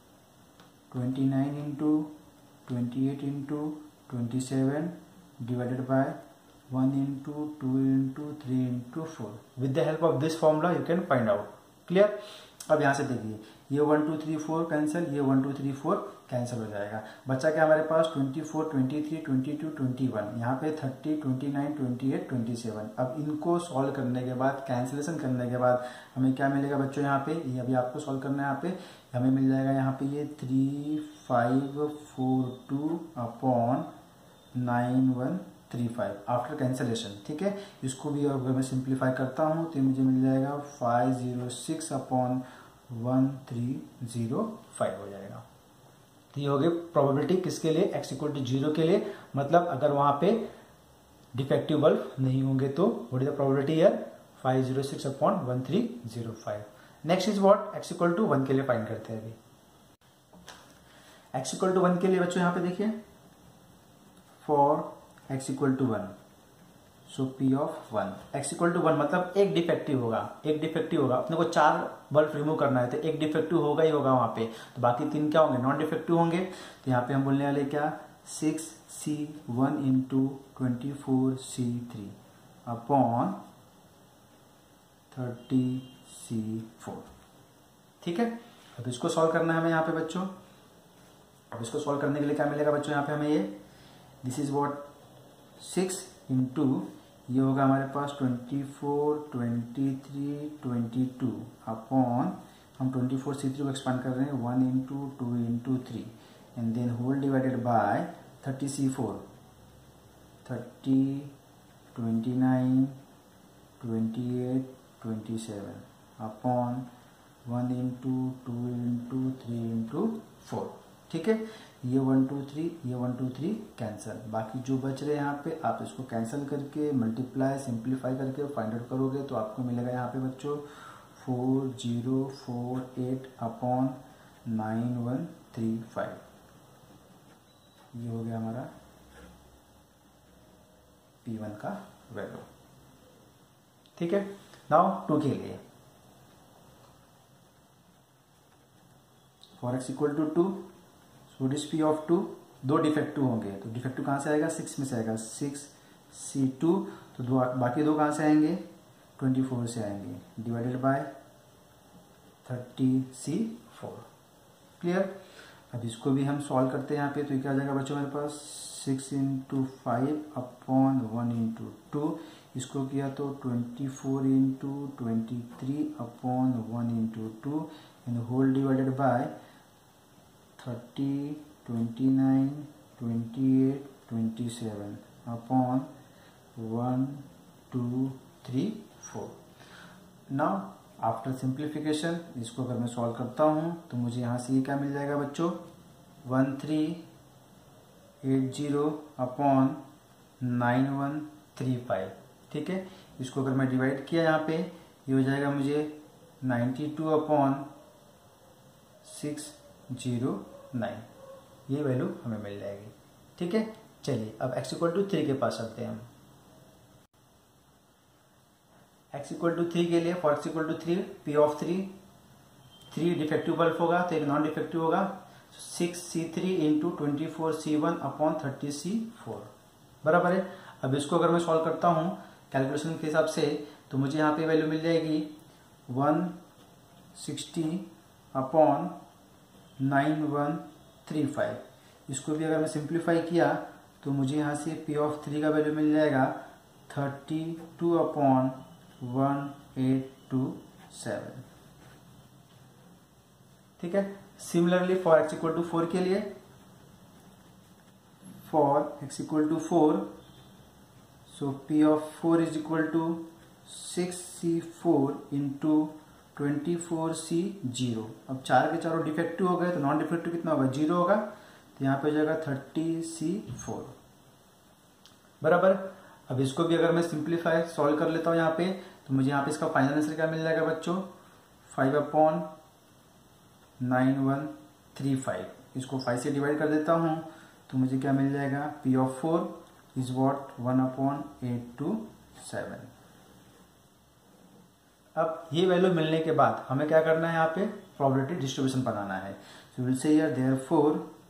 29 into 28 into 27 divided by 1 into 2 into 3 into 4. With the help of this formula you can find out. Clear? अब यहाँ से देखिए ये 1 2 3 4 कैंसिल ये 1 2 3 4 कैंसिल हो जाएगा. बच्चा क्या हमारे पास 24 23 22 21 यहाँ पे 30 29 28 27. अब इनको सॉल्व करने के बाद कैंसिलेशन करने के बाद हमें क्या मिलेगा बच्चों यहाँ पे ये अभी आपको सॉल्व करना है. यहाँ पे हमें मिल जाएगा यहाँ पे ये 3542 अपॉन 9135 आफ्टर कैंसिलेशन. ठीक है इसको भी अगर मैं सिंप्लीफाई करता हूँ तो मुझे मिल जाएगा 506 अपॉन 1305 हो जाएगा. तो ये हो गई प्रोबेबिलिटी किसके लिए x इक्वल टू 0 के लिए. मतलब अगर वहां पे डिफेक्टिव बल्ब नहीं होंगे तो what is the probability here 506 upon 1305. Next is what x equal to 1 के लिए फाइंड करते हैं. अभी x इक्वल टू 1 के लिए बच्चों यहाँ पे देखिए for x equal to 1 so P of 1 x equal to 1 मतलब एक डिफेक्टिव होगा, एक डिफेक्टिव होगा। अपने को 4 बल्ब रिमूव करना है तो एक डिफेक्टिव होगा ही होगा वहां पे, तो बाकी 3 क्या होंगे, नॉन डिफेक्टिव होंगे। तो यहाँ पे हम बोलने वाले क्या, 6C1 into 24C3 upon 30C4। ठीक है, अब इसको सॉल्व करना है हमें यहाँ पे बच्चों। अब इसको सॉल्व करने के लिए क्या मिलेगा बच्चों, यहाँ पे हमें ये दिस इज व्हाट 6 इंटू ये होगा हमारे पास 24, 23, 22 अपॉन हम 24C3 को एक्सपांड कर रहे हैं 1 into 2 into 3 and then whole divided by 30C4 30, 29, 28, 27 upon 1 into 2 into 3 into 4। ठीक है, ये 1 2 3 ये 1 2 3 कैंसिल, बाकी जो बच रहे हैं यहाँ पे आप इसको कैंसिल करके मल्टीप्लाई सिंप्लीफाई करके फाइंड आउट करोगे तो आपको मिलेगा यहाँ पे बच्चों 4048 अपॉन 9135। ये हो गया हमारा P1 का वैल्यू। ठीक है, नाउ 2 के लिए for x equal to 2 so this P of 2, 2 defective होंगे तो डिफेक्टिव कहाँ से आएगा, 6 में से आएगा, 6C2 तो बाकी 2 कहाँ से आएंगे, 24 से आएंगे डिवाइडेड बाय 30C4। क्लियर, अब इसको भी हम सॉल्व करते हैं यहाँ पे, तो ये क्या आ जाएगा बच्चों हमारे पास 6 इंटू 5 अपॉन 1 इंटू 2, इसको किया तो 24 into 23 upon 1 into 2 and whole divided by 30, 29, 28, 27 upon 1 2 3 4। Now after simplification इसको अगर मैं सॉल्व करता हूँ तो मुझे यहाँ से ये क्या मिल जाएगा बच्चों 1380 अपॉन 9135। ठीक है, इसको अगर मैं डिवाइड किया यहाँ पे ये हो जाएगा मुझे 92 अपॉन 609, ये वैल्यू हमें मिल जाएगी। ठीक है, चलिए अब x इक्वल टू 3 के पास चलते हैं हम। x इक्वल टू 3 के लिए for x equal to 3 P of 3 defective bulb होगा तो एक नॉन डिफेक्टिव होगा 6C3 into 24C1 upon 30C4 बराबर है। अब इसको अगर मैं सॉल्व करता हूँ कैलकुलेशन के हिसाब से तो मुझे यहाँ पे वैल्यू मिल जाएगी 160 अपॉन 9135। इसको भी अगर मैं सिंप्लीफाई किया तो मुझे यहाँ से P ऑफ 3 का वैल्यू मिल जाएगा 32 अपॉन 1827। ठीक है, similarly for x equal to 4 के लिए for x equal to 4 so P of 4 is equal to 6C4 into 24C0। अब 4 के चारों डिफेक्टिव हो गए तो नॉन डिफेक्टिव कितना होगा, 0 होगा, तो यहाँ पे हो जाएगा 30C4 बराबर। अब इसको भी अगर मैं सिंप्लीफाई सॉल्व कर लेता हूँ यहाँ पे तो मुझे यहाँ पे इसका फाइनल आंसर क्या मिल जाएगा बच्चों 5 अपॉन 9135। इसको 5 से डिवाइड कर देता हूँ तो मुझे क्या मिल जाएगा P of 4 is what 1 upon 827। अब ये वैल्यू मिलने के बाद हमें क्या करना है, यहाँ पे प्रोबेबिलिटी डिस्ट्रीब्यूशन बनाना है। So will say here therefore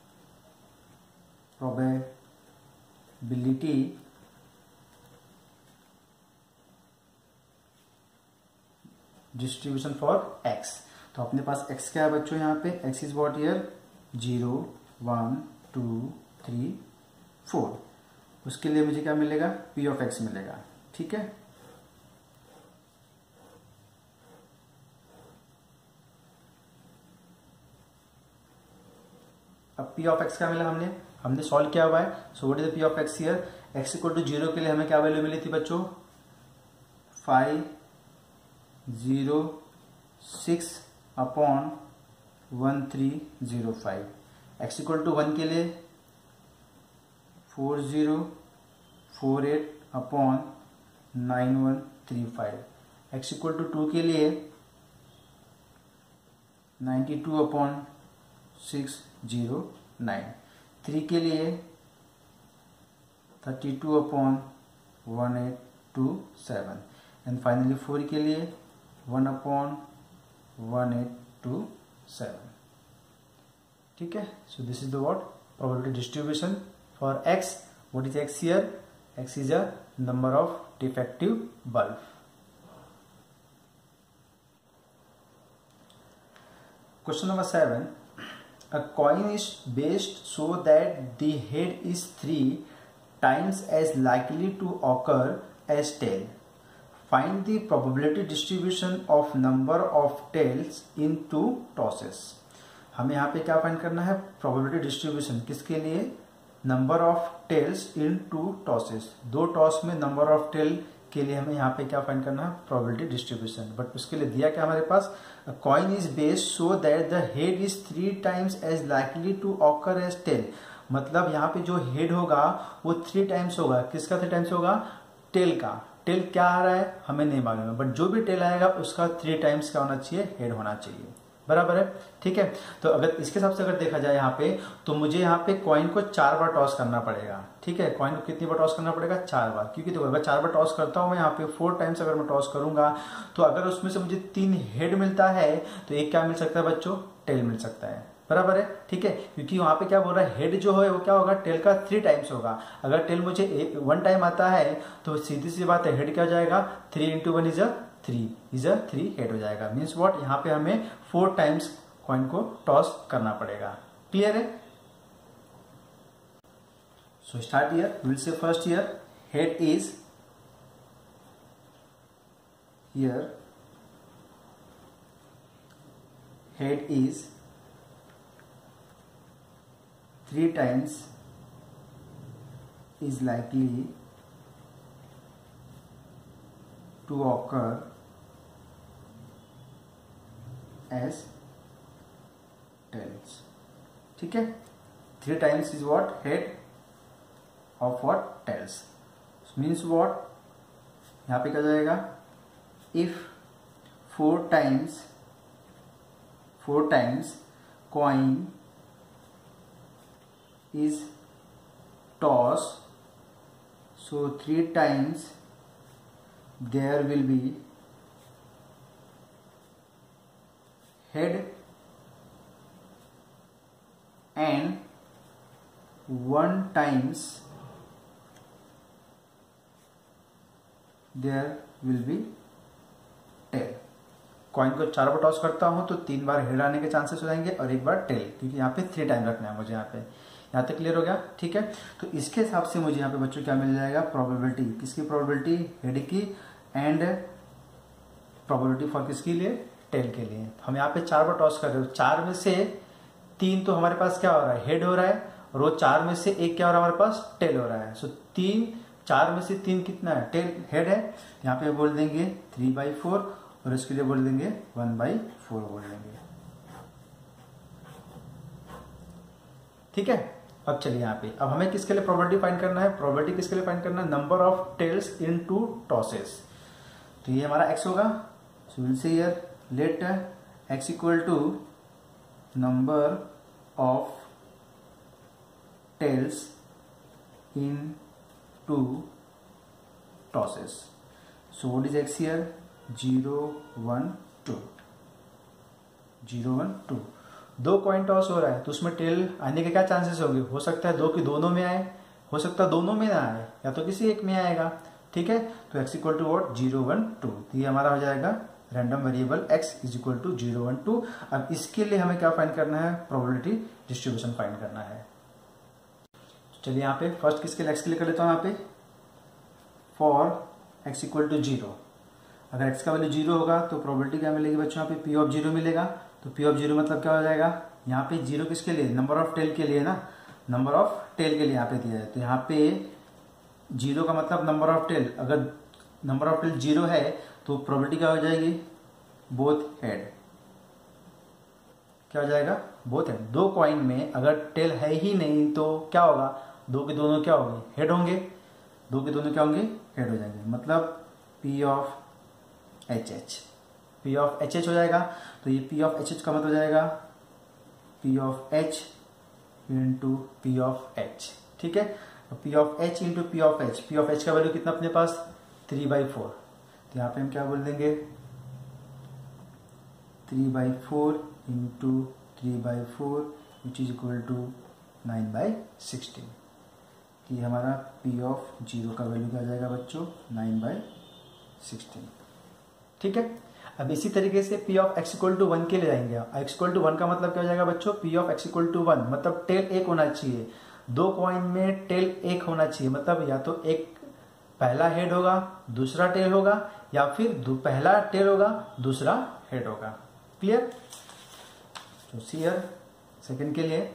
probability distribution for x। तो अपने पास x क्या है बच्चों, यहाँ पे x इज वॉट हियर 0 1 2 3 4। उसके लिए मुझे क्या मिलेगा, P ऑफ x मिलेगा। ठीक है, अब P ऑफ x क्या मिला, हमने सॉल्व किया हुआ है। So what is the P of x here, x equal to 0 के लिए हमें क्या वैल्यू मिली थी बच्चों 506 अपॉन 1305। x इक्वल टू 1 के लिए 4048 अपॉन 9135। x इक्वल टू 2 के लिए 92 अपॉन 609। 3 के लिए 32 अपॉन टू 7 एंड फाइनली 4 के लिए 1/1827। ठीक है, so this is the what probability distribution for x. What is x here? x is a number of defective bulb. Question number 7. A coin is based so that the head is 3 times as likely to occur as tail. Find the probability distribution of number of tails in 2 tosses. हमें यहाँ पे क्या find करना है? probability distribution. किसके लिए? Number of tails in 2 tosses. 2 toss में number of tail के लिए हमें यहाँ पे क्या फाइंड करना है? Probability distribution. बट उसके लिए दिया क्या हमारे पास? Coin is biased so that the head is 3 times as likely to occur as tail. मतलब यहाँ पे जो हेड होगा वो 3 टाइम्स होगा. किसका 3 टाइम्स होगा? टेल का. टेल क्या आ रहा है हमें नहीं मालूम है, बट जो भी टेल आएगा उसका 3 टाइम्स क्या होना चाहिए? हेड होना चाहिए. बराबर है. ठीक है, तो अगर इसके हिसाब से अगर देखा जाए यहाँ पे, तो मुझे यहाँ पे कॉइन को 4 बार टॉस करना पड़ेगा. ठीक है, कॉइन को कितनी बार टॉस करना पड़ेगा? 4 बार. क्योंकि देखो अगर 4 बार टॉस करता हूँ मैं यहाँ पे 4 टाइम्स अगर मैं टॉस करूंगा, तो अगर उसमें से मुझे 3 हेड मिलता है तो एक क्या मिल सकता है बच्चों? टेल मिल सकता है. बराबर है. ठीक है, क्योंकि वहां पे क्या बोल रहा है? हेड जो है वो क्या होगा? टेल का 3 टाइम्स होगा. अगर टेल मुझे 1 टाइम आता है तो सीधी सी बात है, हेड क्या हो जाएगा? 3 × 1 इज अ 3 हेड हो जाएगा. Means what? यहाँ पे हमें 4 टाइम्स कॉइन को टॉस करना पड़ेगा. क्लियर है? So start here. Will say first here head is here. Head is 3 times is likely to occur as tails. ठीक है, 3 times is what? Head of what? Tails. Means what? यहाँ पे क्या जाएगा? If 4 times coin is tossed, so 3 times there will be head and 1 times there will be tail. Coin को 4 बार toss करता हूं तो 3 बार हेड आने के चांसेस हो जाएंगे और 1 बार टेल, क्योंकि यहाँ पे 3 टाइम रखना है मुझे. यहाँ तक क्लियर हो गया. ठीक है, तो इसके हिसाब से मुझे यहाँ पे बच्चों क्या मिल जाएगा? प्रोबेबिलिटी. किसकी प्रोबेबिलिटी? हेड की. एंड प्रोबेबिलिटी फॉर किसके लिए? टेल के लिए. हम यहाँ पे 4 बार टॉस कर रहे हो. 4 में से 3 तो हमारे पास क्या हो रहा है? हेड हो रहा है. और वो 4 में से 1 क्या हो रहा है? हमारे पास टेल हो रहा है. सो 4 में से 3 कितना है? टेल, हेड है. यहाँ पे बोल देंगे 3/4 और इसके लिए बोल देंगे 1/4 बोल देंगे. ठीक है, अब चलिए यहाँ पे, अब हमें किसके लिए प्रोबेबिलिटी फाइंड करना है? प्रोबेबिलिटी किसके लिए फाइंड करना है? Number of tails in 2 tosses. तो ये हमारा x होगा. So will say here let x equal to number of tails in 2 tosses. So what is x here? 0 1 2. 0 1 2. 2 coin toss हो रहा है तो उसमें टेल आने के क्या चांसेस होंगे? हो सकता है 2 की दोनों में आए, हो सकता है दोनों में ना आए, या तो किसी एक में आएगा. ठीक है, तो x इक्वल टू वॉट? 0 1 2. तो ये हमारा हो जाएगा random variable x is equal to 0 1 2. अब इसके लिए हमें क्या फाइंड करना है? प्रोबेबिलिटी डिस्ट्रीब्यूशन फाइंड करना है. चलिए यहाँ पे फर्स्ट किसके लिए? x के लिए कर लेता हूँ. यहाँ पे फॉर x इक्वल टू 0. अगर x का वैल्यू 0 होगा तो प्रोबेबिलिटी क्या मिलेगी बच्चों? यहाँ पे p ऑफ 0 मिलेगा. तो p ऑफ 0 मतलब क्या हो जाएगा? यहाँ पे 0 किसके लिए? नंबर ऑफ टेल के लिए ना. नंबर ऑफ टेल के लिए यहाँ पे दिया है. तो यहाँ पे 0 का मतलब नंबर ऑफ टेल. अगर नंबर ऑफ टेल 0 है तो प्रोबेबिलिटी क्या हो जाएगी? Both head. क्या हो जाएगा? Both head. 2 कॉइन में अगर टेल है ही नहीं तो क्या होगा? 2 के दोनों क्या होंगे? हेड होंगे. 2 के दोनों क्या होंगे? हेड हो जाएंगे. मतलब P of HH. P of HH हो जाएगा. तो ये P ऑफ HH का मतलब हो जाएगा P of H into P of H. ठीक है, P of H into P of H. P of H का वैल्यू कितना अपने पास? 3/4, तो यहाँ पे हम क्या बोल देंगे 3/4 into 3/4 which is equal to 9/16। ये हमारा P ऑफ 0 का वैल्यू क्या आ जाएगा बच्चों 9/16। ठीक है, अब इसी तरीके से P of x equal to 1 के लिए जाएंगे। x इक्वल टू 1 का मतलब क्या हो जाएगा बच्चों P of x equal to 1 मतलब टेल एक होना चाहिए। दो कॉइन में टेल एक होना चाहिए, मतलब या तो एक पहला हेड होगा दूसरा टेल होगा, या फिर पहला टेल होगा दूसरा हेड होगा। क्लियर? तो सीयर सेकंड के लिए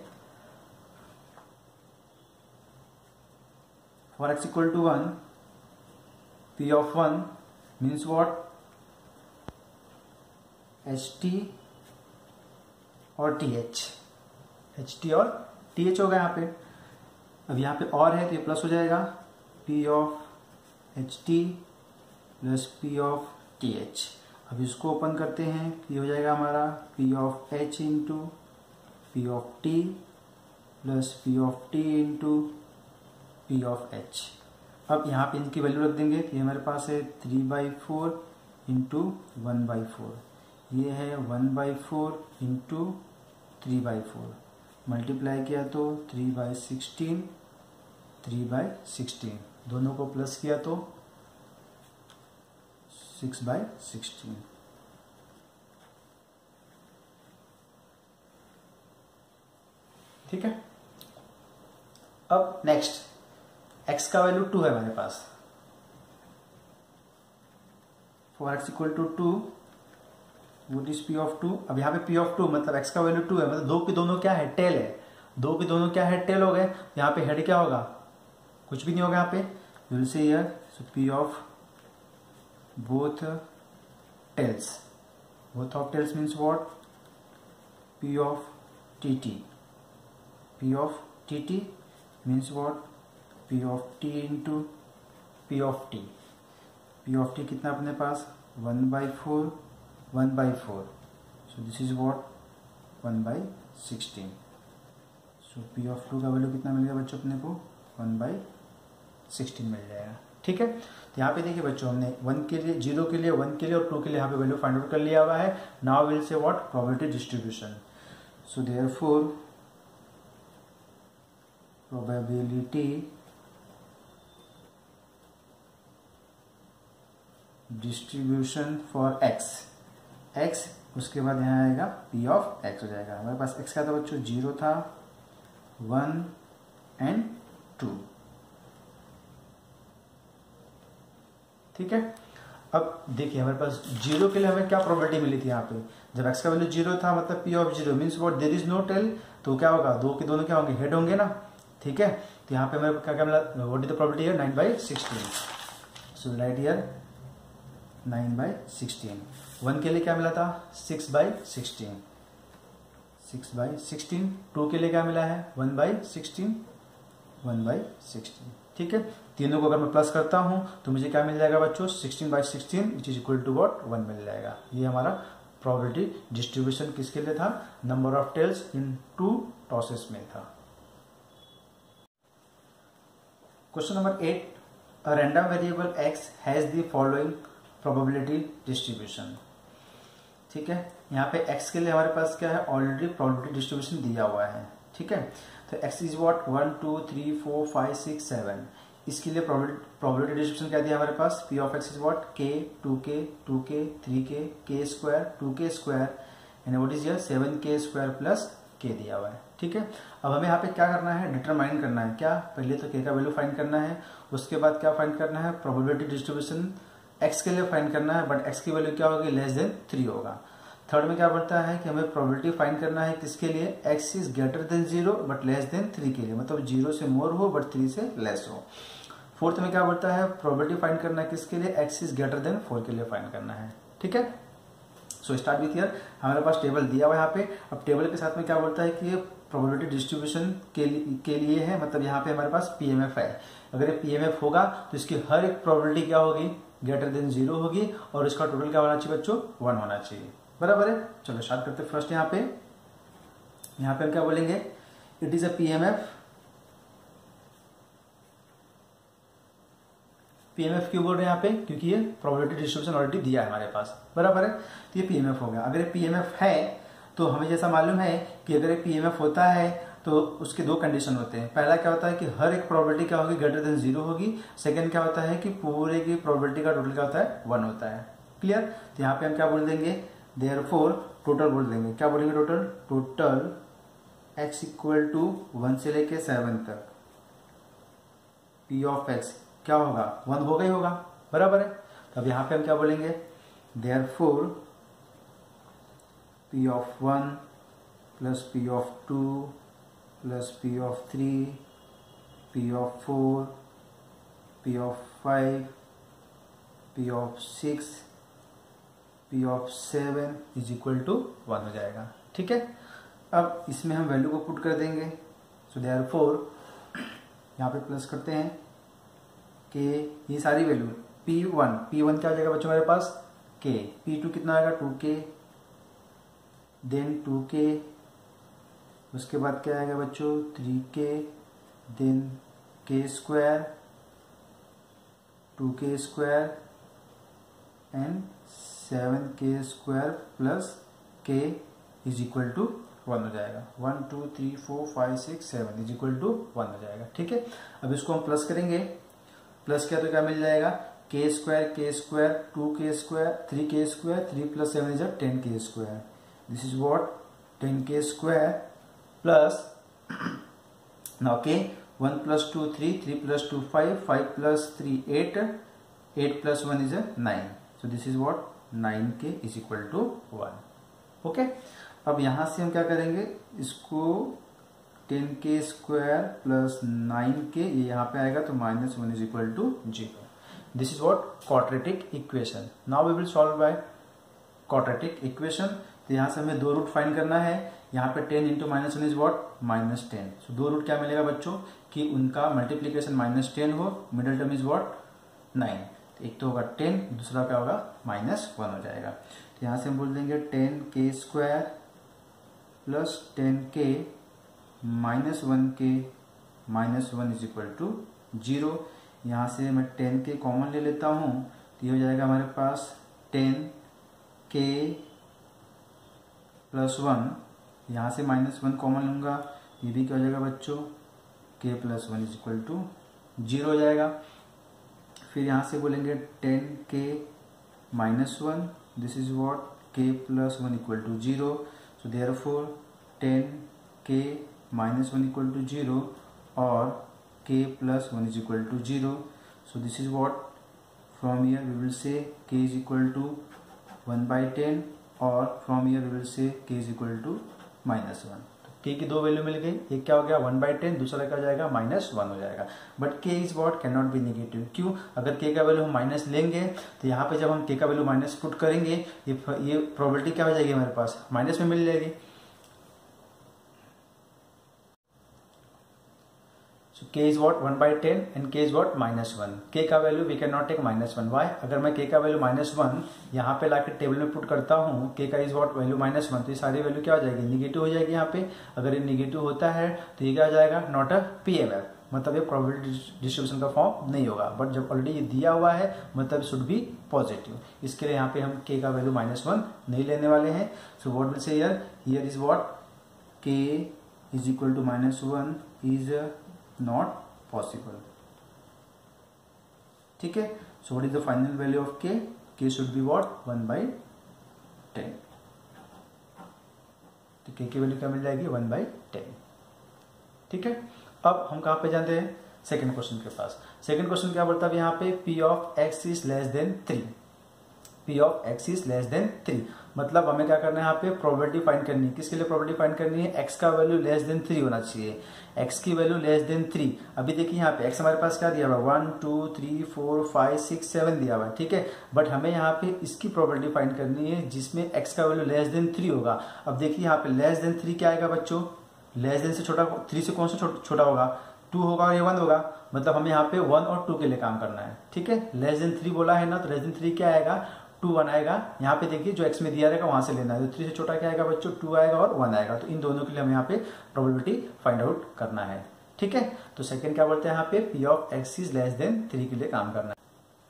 for x equal to 1 P of 1 means what HT और TH, HT और TH होगा यहाँ पे। अब यहाँ पे और है तो ये प्लस हो जाएगा P of HT plus P of TH। अब इसको ओपन करते हैं, ये हो जाएगा हमारा P of H into P of T plus P of T into P of H। अब यहाँ पे इनकी वैल्यू रख देंगे, तो ये हमारे पास है 3/4 इंटू 1/4, ये है 1/4 इंटू 3/4, मल्टीप्लाई किया तो 3/16, 3/16, दोनों को प्लस किया तो 6/16। ठीक है, अब नेक्स्ट x का वैल्यू 2 है हमारे पास। For x equal to 2 what is P of 2। अब यहाँ पे P ऑफ 2 मतलब x का वैल्यू 2 है, मतलब दो की दोनों क्या है टेल है, दो की दोनों क्या है टेल हो गए। यहाँ पे हेड क्या होगा कुछ भी नहीं होगा। यहाँ पे you will see here so P of both tails, both of tails means what P of TT, P of TT means what P of T into P of T। P of T कितना अपने पास 1/4, 1/4, so this is what 1/16। so P of 2 का value कितना मिल गया बच्चों अपने को 1/16 मिल जाएगा। ठीक है, तो यहाँ पे देखिए बच्चों हमने 1 के लिए 0 के लिए 1 के लिए और 2 के लिए यहाँ पे वैल्यू फाइंड आउट कर लिया हुआ है। Now will say what probability distribution. So therefore probability distribution for x, उसके बाद यहाँ आएगा P ऑफ x हो जाएगा। हमारे पास x का था बच्चों 0 था 1 एंड 2। ठीक है, अब देखिए हमारे पास 0 के लिए हमें क्या प्रोबेबिलिटी मिली थी। यहाँ पे जब x का वैल्यू 0 था मतलब P of 0 means what there is no tail, तो क्या होगा दो के दोनों क्या होंगे हेड होंगे ना। ठीक है, तो यहाँ पे हमें क्या क्या मिला व्हाट इज द प्रोबेबिलिटी है 9/16। सो राइट हियर 9/16। 1 के लिए क्या मिला था 6/16, 6/16। 2 के लिए क्या मिला है 1/16, 1/16। ठीक है, तीनों को अगर मैं प्लस करता हूं तो मुझे क्या मिल जाएगा बच्चों 16/16 which is equal to what 1 मिल जाएगा। ये हमारा प्रोबेबिलिटी डिस्ट्रीब्यूशन किसके लिए था number of tails in 2 tosses में था। Question number 8, a random variable x has the following probability distribution। ठीक है, यहाँ पे x के लिए हमारे पास क्या है ऑलरेडी प्रोबेबिलिटी डिस्ट्रीब्यूशन दिया हुआ है। ठीक है, तो x इज व्हाट 1 2 3 4 5 6 7। इसके लिए प्रोबेबिलिटी डिस्ट्रीब्यूशन क्या दिया हमारे पास P of x is what k 2k 2k 3k k square 2k square and what is 7k square plus k दिया हुआ है। ठीक है, अब हमें यहाँ पे क्या करना है डिटरमाइन करना है क्या, पहले तो k का वैल्यू फाइंड करना है, उसके बाद क्या फाइंड करना है प्रोबेबिलिटी डिस्ट्रीब्यूशन x के लिए फाइंड करना है, बट x की वैल्यू क्या होगी लेस देन 3 होगा। थर्ड में क्या बढ़ता है कि हमें प्रोबेबिलिटी फाइंड करना है किसके लिए x is greater than 0 but less than 3 के लिए, मतलब 0 से मोर हो बट 3 से लेस हो। फोर्थ में क्या बढ़ता है प्रोबेबिलिटी फाइंड करना है किसके लिए x इज ग्रेटर देन 4 के लिए फाइंड करना है। ठीक है, सो स्टार्ट विथ हियर हमारे पास टेबल दिया हुआ है यहाँ पे। अब टेबल के साथ में क्या बोलता है कि ये प्रोबेबिलिटी डिस्ट्रीब्यूशन के लिए है, मतलब यहाँ पे हमारे पास PMF है। अगर ये PMF होगा तो इसकी हर एक प्रोबेबिलिटी क्या होगी ग्रेटर देन 0 होगी और इसका टोटल क्या होना चाहिए बच्चों 1 होना चाहिए। बराबर है, चलो स्टार्ट करते हैं। फर्स्ट यहाँ पे हम क्या बोलेंगे इट इज अ PMF क्यों बोल रहे हैं यहाँ पे, क्योंकि ये प्रोबेबिलिटी डिस्ट्रीब्यूशन ऑलरेडी दिया है हमारे पास, बराबर है। तो ये PMF हो गया। अगर ये PMF है तो हमें जैसा मालूम है कि अगर ये PMF होता है तो उसके दो कंडीशन होते हैं। पहला क्या होता है कि हर एक प्रोबेबिलिटी क्या होगी, ग्रेटर देन 0 होगी। सेकंड क्या होता है कि पूरे की प्रोबेबिलिटी का टोटल क्या होता है, 1 होता है। क्लियर। तो यहाँ पे हम क्या बोल देंगे, देयरफॉर टोटल बोल देंगे। क्या बोलेंगे, टोटल x इक्वल टू 1 से लेके 7 तक p ऑफ x क्या होगा, 1 होगा ही होगा, बराबर है। तो अब यहाँ पे हम क्या बोलेंगे, therefore p of 1 plus p of 2 plus p of 3 p of 4 p of 5 p of 6 p of 7 is equal to 1 हो जाएगा। ठीक है। अब इसमें हम वैल्यू को पुट कर देंगे। सो देयरफॉर यहाँ पे प्लस करते हैं कि ये सारी वैल्यू P1 क्या आ जाएगा बच्चों हमारे पास, K। P2 कितना आएगा, 2K, देन 2K, उसके बाद क्या आएगा बच्चों 3K, then K square, 2K square and 7K square plus K is equal to 1 हो जाएगा। 1 2 3 4 5 6 7 इज इक्वल टू 1 हो जाएगा। ठीक है। अब इसको हम प्लस करेंगे, प्लस किया तो क्या मिल जाएगा, K square 2K square 3K square 3 plus 7 is 10K square. This is what 10K square plus now K 1 plus 2 3 3 plus 2 5 5 plus 3 8 8 plus 1 is 9। So this is what 9K is equal to 1। Okay. अब यहां से हम क्या करेंगे, इसको 10K square plus 9K ये यहाँ पे आएगा तो -1 is equal to 0। This is what quadratic equation. Now we will solve by quadratic equation. तो यहाँ से हमें दो रूट फाइंड करना है। यहाँ पे 10 इंटू -1 इज व्हाट -10। सो दो रूट क्या मिलेगा बच्चों कि उनका मल्टीप्लीकेशन -10 हो, मिडिल टर्म इज व्हाट 9। एक तो होगा 10, दूसरा क्या होगा -1 हो जाएगा। तो यहाँ से हम बोल देंगे 10K square plus 10K -1K -1 is equal to 0। यहाँ से मैं 10K कॉमन ले लेता हूँ तो ये हो जाएगा हमारे पास 10K प्लस 1। यहाँ से -1 कॉमन लूँगा, ये भी क्या हो जाएगा बच्चों K plus 1 is equal to 0 हो जाएगा। फिर यहाँ से बोलेंगे 10K -1, this is what K plus 1 equal to 0। So therefore 10K -1 equal to 0 और K plus 1 is equal to 0। So this is what from here we will say K is equal to 1/10 और from here we will say K is equal to -1। K की दो value मिल गई, एक क्या हो गया 1/10, दूसरा क्या हो जाएगा -1 हो जाएगा। But K is what can not be negative. क्यों, अगर K का वैल्यू हम माइनस लेंगे तो यहाँ पे जब हम K का वैल्यू माइनस पुट करेंगे ये प्रोबेबिलिटी क्या हो जाएगी हमारे पास माइनस में मिल जाएगी। So K is what 1/10 and K is what -1। K का value we can not take -1। Why, अगर मैं K का वैल्यू -1 यहाँ पे लाके टेबल में पुट करता हूँ, K का इज व्हाट वैल्यू -1, तो ये सारी वैल्यू क्या हो जाएगी निगेटिव हो जाएगी। यहाँ पे अगर ये निगेटिव होता है तो ये क्या हो जाएगा नॉट अ PMF, मतलब ये प्रोबेबिलिटी डिस्ट्रीब्यूशन का फॉर्म नहीं होगा। बट जब ऑलरेडी ये दिया हुआ है मतलब शुड बी पॉजिटिव, इसके लिए यहाँ पे हम K का वैल्यू -1 नहीं लेने वाले हैं। So what will say here is what K is equal to -1 is not possible। ठीक है। So what is the final value of K? K should be what 1/10। तो K की वैल्यू क्या मिल जाएगी 1/10। ठीक है। अब हम कहां पे जाते हैं सेकंड क्वेश्चन के पास। सेकंड क्वेश्चन क्या बोलता है यहाँ पे P of x is less than 3। P of x is less than 3 मतलब हमें क्या करना है यहाँ पे प्रोबेबिलिटी फाइंड करनी है। किसके लिए प्रोबेबिलिटी फाइंड करनी है, x का वैल्यू लेस देन 3 होना चाहिए। x की वैल्यू लेस देन 3, अभी देखिए यहाँ पे x हमारे पास क्या दिया हुआ है 1 2 3 4 5 6 7 दिया हुआ है। ठीक है। बट हमें यहाँ पे इसकी प्रोबेबिलिटी फाइंड करनी है जिसमें x का वैल्यू लेस देन 3 होगा। अब देखिए यहाँ पे लेस देन 3 क्या आएगा बच्चों, लेस देन से छोटा 3 से कौन सा छोटा होगा 2 होगा और ये 1 होगा, मतलब हमें यहाँ पे 1 और 2 के लिए काम करना है। ठीक है। लेस देन 3 बोला है ना, तो लेस देन 3 क्या आएगा 2 1 आएगा। यहाँ पे देखिए जो x में दिया रहेगा वहां से लेना है, तो 3 से छोटा क्या आएगा बच्चों 2 आएगा और 1 आएगा। तो इन दोनों के लिए हमें यहाँ पे प्रोबेबिलिटी फाइंड आउट करना है। ठीक है। तो सेकंड क्या बोलते हैं यहाँ पे P of x is less than 3 के लिए काम करना है।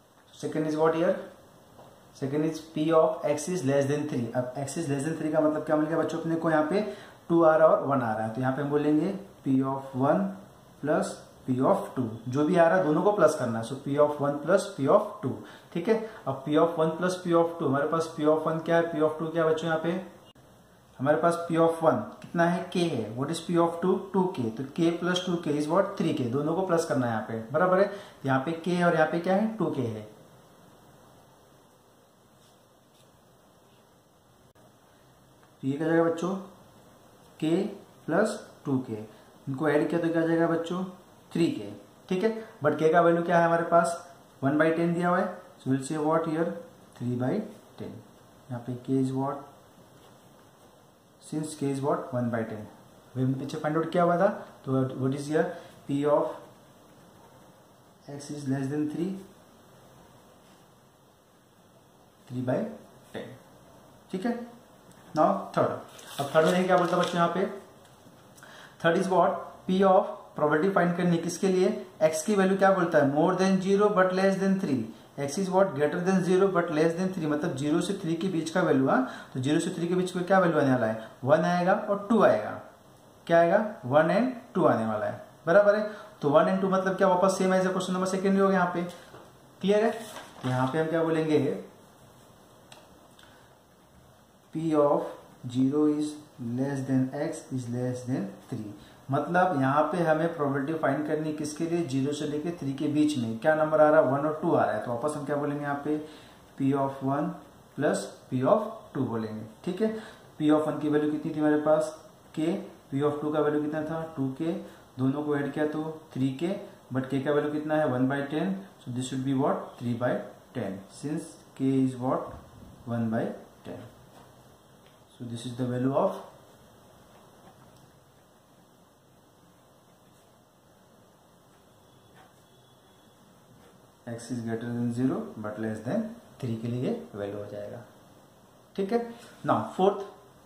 Second is what here, second is P of x is less than 3। अब एक्स इज लेस देन 3 का मतलब क्या मिल गया बच्चों अपने को, यहाँ पे 2 आ रहा है और 1 आ रहा है, तो यहाँ पे हम बोलेंगे P of 1 plus P of 2, जो भी आ रहा है दोनों को प्लस करना है, so P of 1 plus P of 2। ठीक है, अब P of 1 plus P of 2, हमारे पास पी ऑफ 1 क्या है, पी ऑफ 2 क्या है बच्चों, यहाँ पे हमारे पास पी ऑफ 1 कितना है, k है, what is P of 2, 2k, तो k plus 2k is what 3k, दोनों को प्लस करना है यहाँ पे, बराबर है, यहाँ पे k है और यहाँ पे क्या है 2k है। तो ये क्या जाएगा बच्चों, k प्लस 2k, इनको ऐड किया तो क्या जाएगा बच्चों 3k। ठीक है, बट k का वैल्यू क्या है हमारे पास 1/10 दिया हुआ है, so will say what here 3/10, यहाँ पे k is what, since k is what 1/10, वही हमने पीछे फाइंड आउट किया हुआ था, तो what is here p of x is less than 3/10। ठीक है, नाउ थर्ड, अब थर्ड में क्या बोलता है बच्चों यहाँ पे, third is what p of probability find करनी किसके लिए, x की वैल्यू क्या बोलता है, more than 0 but less than 3, x is what greater than 0 but less than 3, मतलब 0 से 3 के बीच का वैल्यू, तो 0 से 3 के बीच में क्या वैल्यू आने वाला है, 1 आएगा और 2 आएगा, क्या आएगा 1 एंड 2 आने वाला है, बराबर है, तो 1 एंड 2 मतलब क्या, वापस same as question number second हो गया यहाँ पे, क्लियर है, तो यहाँ पे हम क्या बोलेंगे p of 0 is less than x is less than 3, मतलब यहाँ पे हमें प्रोबेबिलिटी फाइंड करनी किसके लिए, 0 से लेके 3 के बीच में क्या नंबर आ रहा है, 1 और 2 आ रहा है, तो वापस हम क्या बोलेंगे यहाँ पे p of 1 plus p of 2 बोलेंगे। ठीक है, p ऑफ 1 की वैल्यू कितनी थी हमारे पास k, p ऑफ 2 का वैल्यू कितना था 2k, दोनों को ऐड किया तो 3k, बट k का वैल्यू कितना है 1/10, so this should be what 3/10, since k is what 1/10, so this is the value of x is greater than 0 but less than 3 के लिए वैल्यू हो जाएगा। ठीक है, नाउ फोर्थ,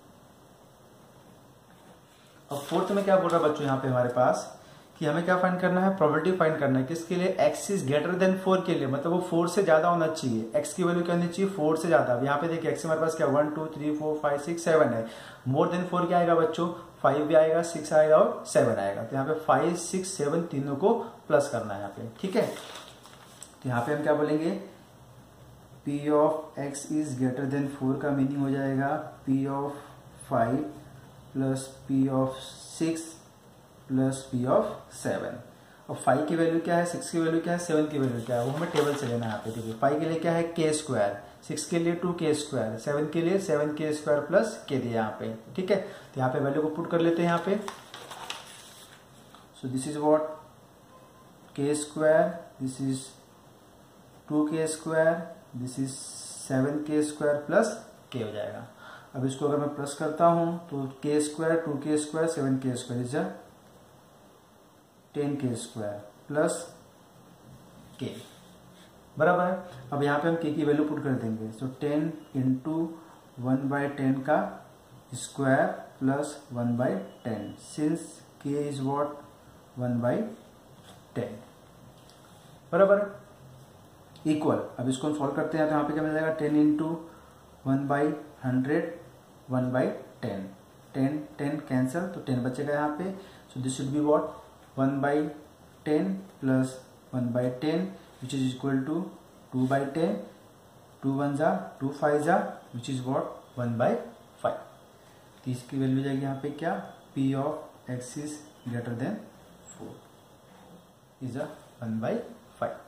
अब फोर्थ में क्या बोल रहा है बच्चों यहाँ पे हमारे पास कि हमें क्या फाइंड करना है, प्रोबेबिलिटी फाइंड करना है किसके लिए, x इज ग्रेटर देन 4 के लिए, मतलब वो 4 से ज्यादा होना चाहिए, x की वैल्यू क्या होनी चाहिए 4 से ज्यादा। अब यहाँ पे देखिए x हमारे पास क्या 1 2 3 4 5 6 7 है, मोर देन 4 क्या आएगा बच्चों 5 भी आएगा, 6 आएगा और 7 आएगा, तो यहाँ पे 5 6 7 तीनों को प्लस करना है यहाँ पे। ठीक है, तो यहाँ पे हम क्या बोलेंगे p of x is greater than 4 का मीनिंग हो जाएगा p of 5 plus p of 6 plus p of 7। अब 5 की वैल्यू क्या है, 6 की वैल्यू क्या है, 7 की वैल्यू क्या है, वो हमें टेबल से लेना है यहाँ पे। ठीक है, 5 के लिए क्या है k स्क्वायर, 6 के लिए 2k स्क्वायर, 7 के लिए 7k स्क्वायर प्लस k दिया यहाँ पे। ठीक है, तो यहाँ पे वैल्यू को पुट कर लेते हैं यहाँ पे, so this is what k square, this is 2k square, this is 7k square plus k हो जाएगा। अब इसको अगर मैं प्लस करता हूं तो k square 2k square 7k square is 10k square plus k, बराबर है। अब यहाँ पे हम k की वैल्यू पुट कर देंगे, सो 10 इंटू 1/10 का square plus 1/10, since k is what 1/10, बराबर है, इक्वल। अब इसको हम सॉल्व करते हैं तो यहाँ पे क्या मिल जाएगा 10 इंटू 1/100 1/10, 10 10 कैंसिल तो 10 बचेगा यहाँ पे, so this should be what 1/10 plus 1/10 which is equal to 2/10, 2 1 जा 2 5 जा विच इज व्हाट 1/5। तो इसकी वैल्यू जाएगी यहाँ पे क्या, p of x is greater than 4 is 1/5।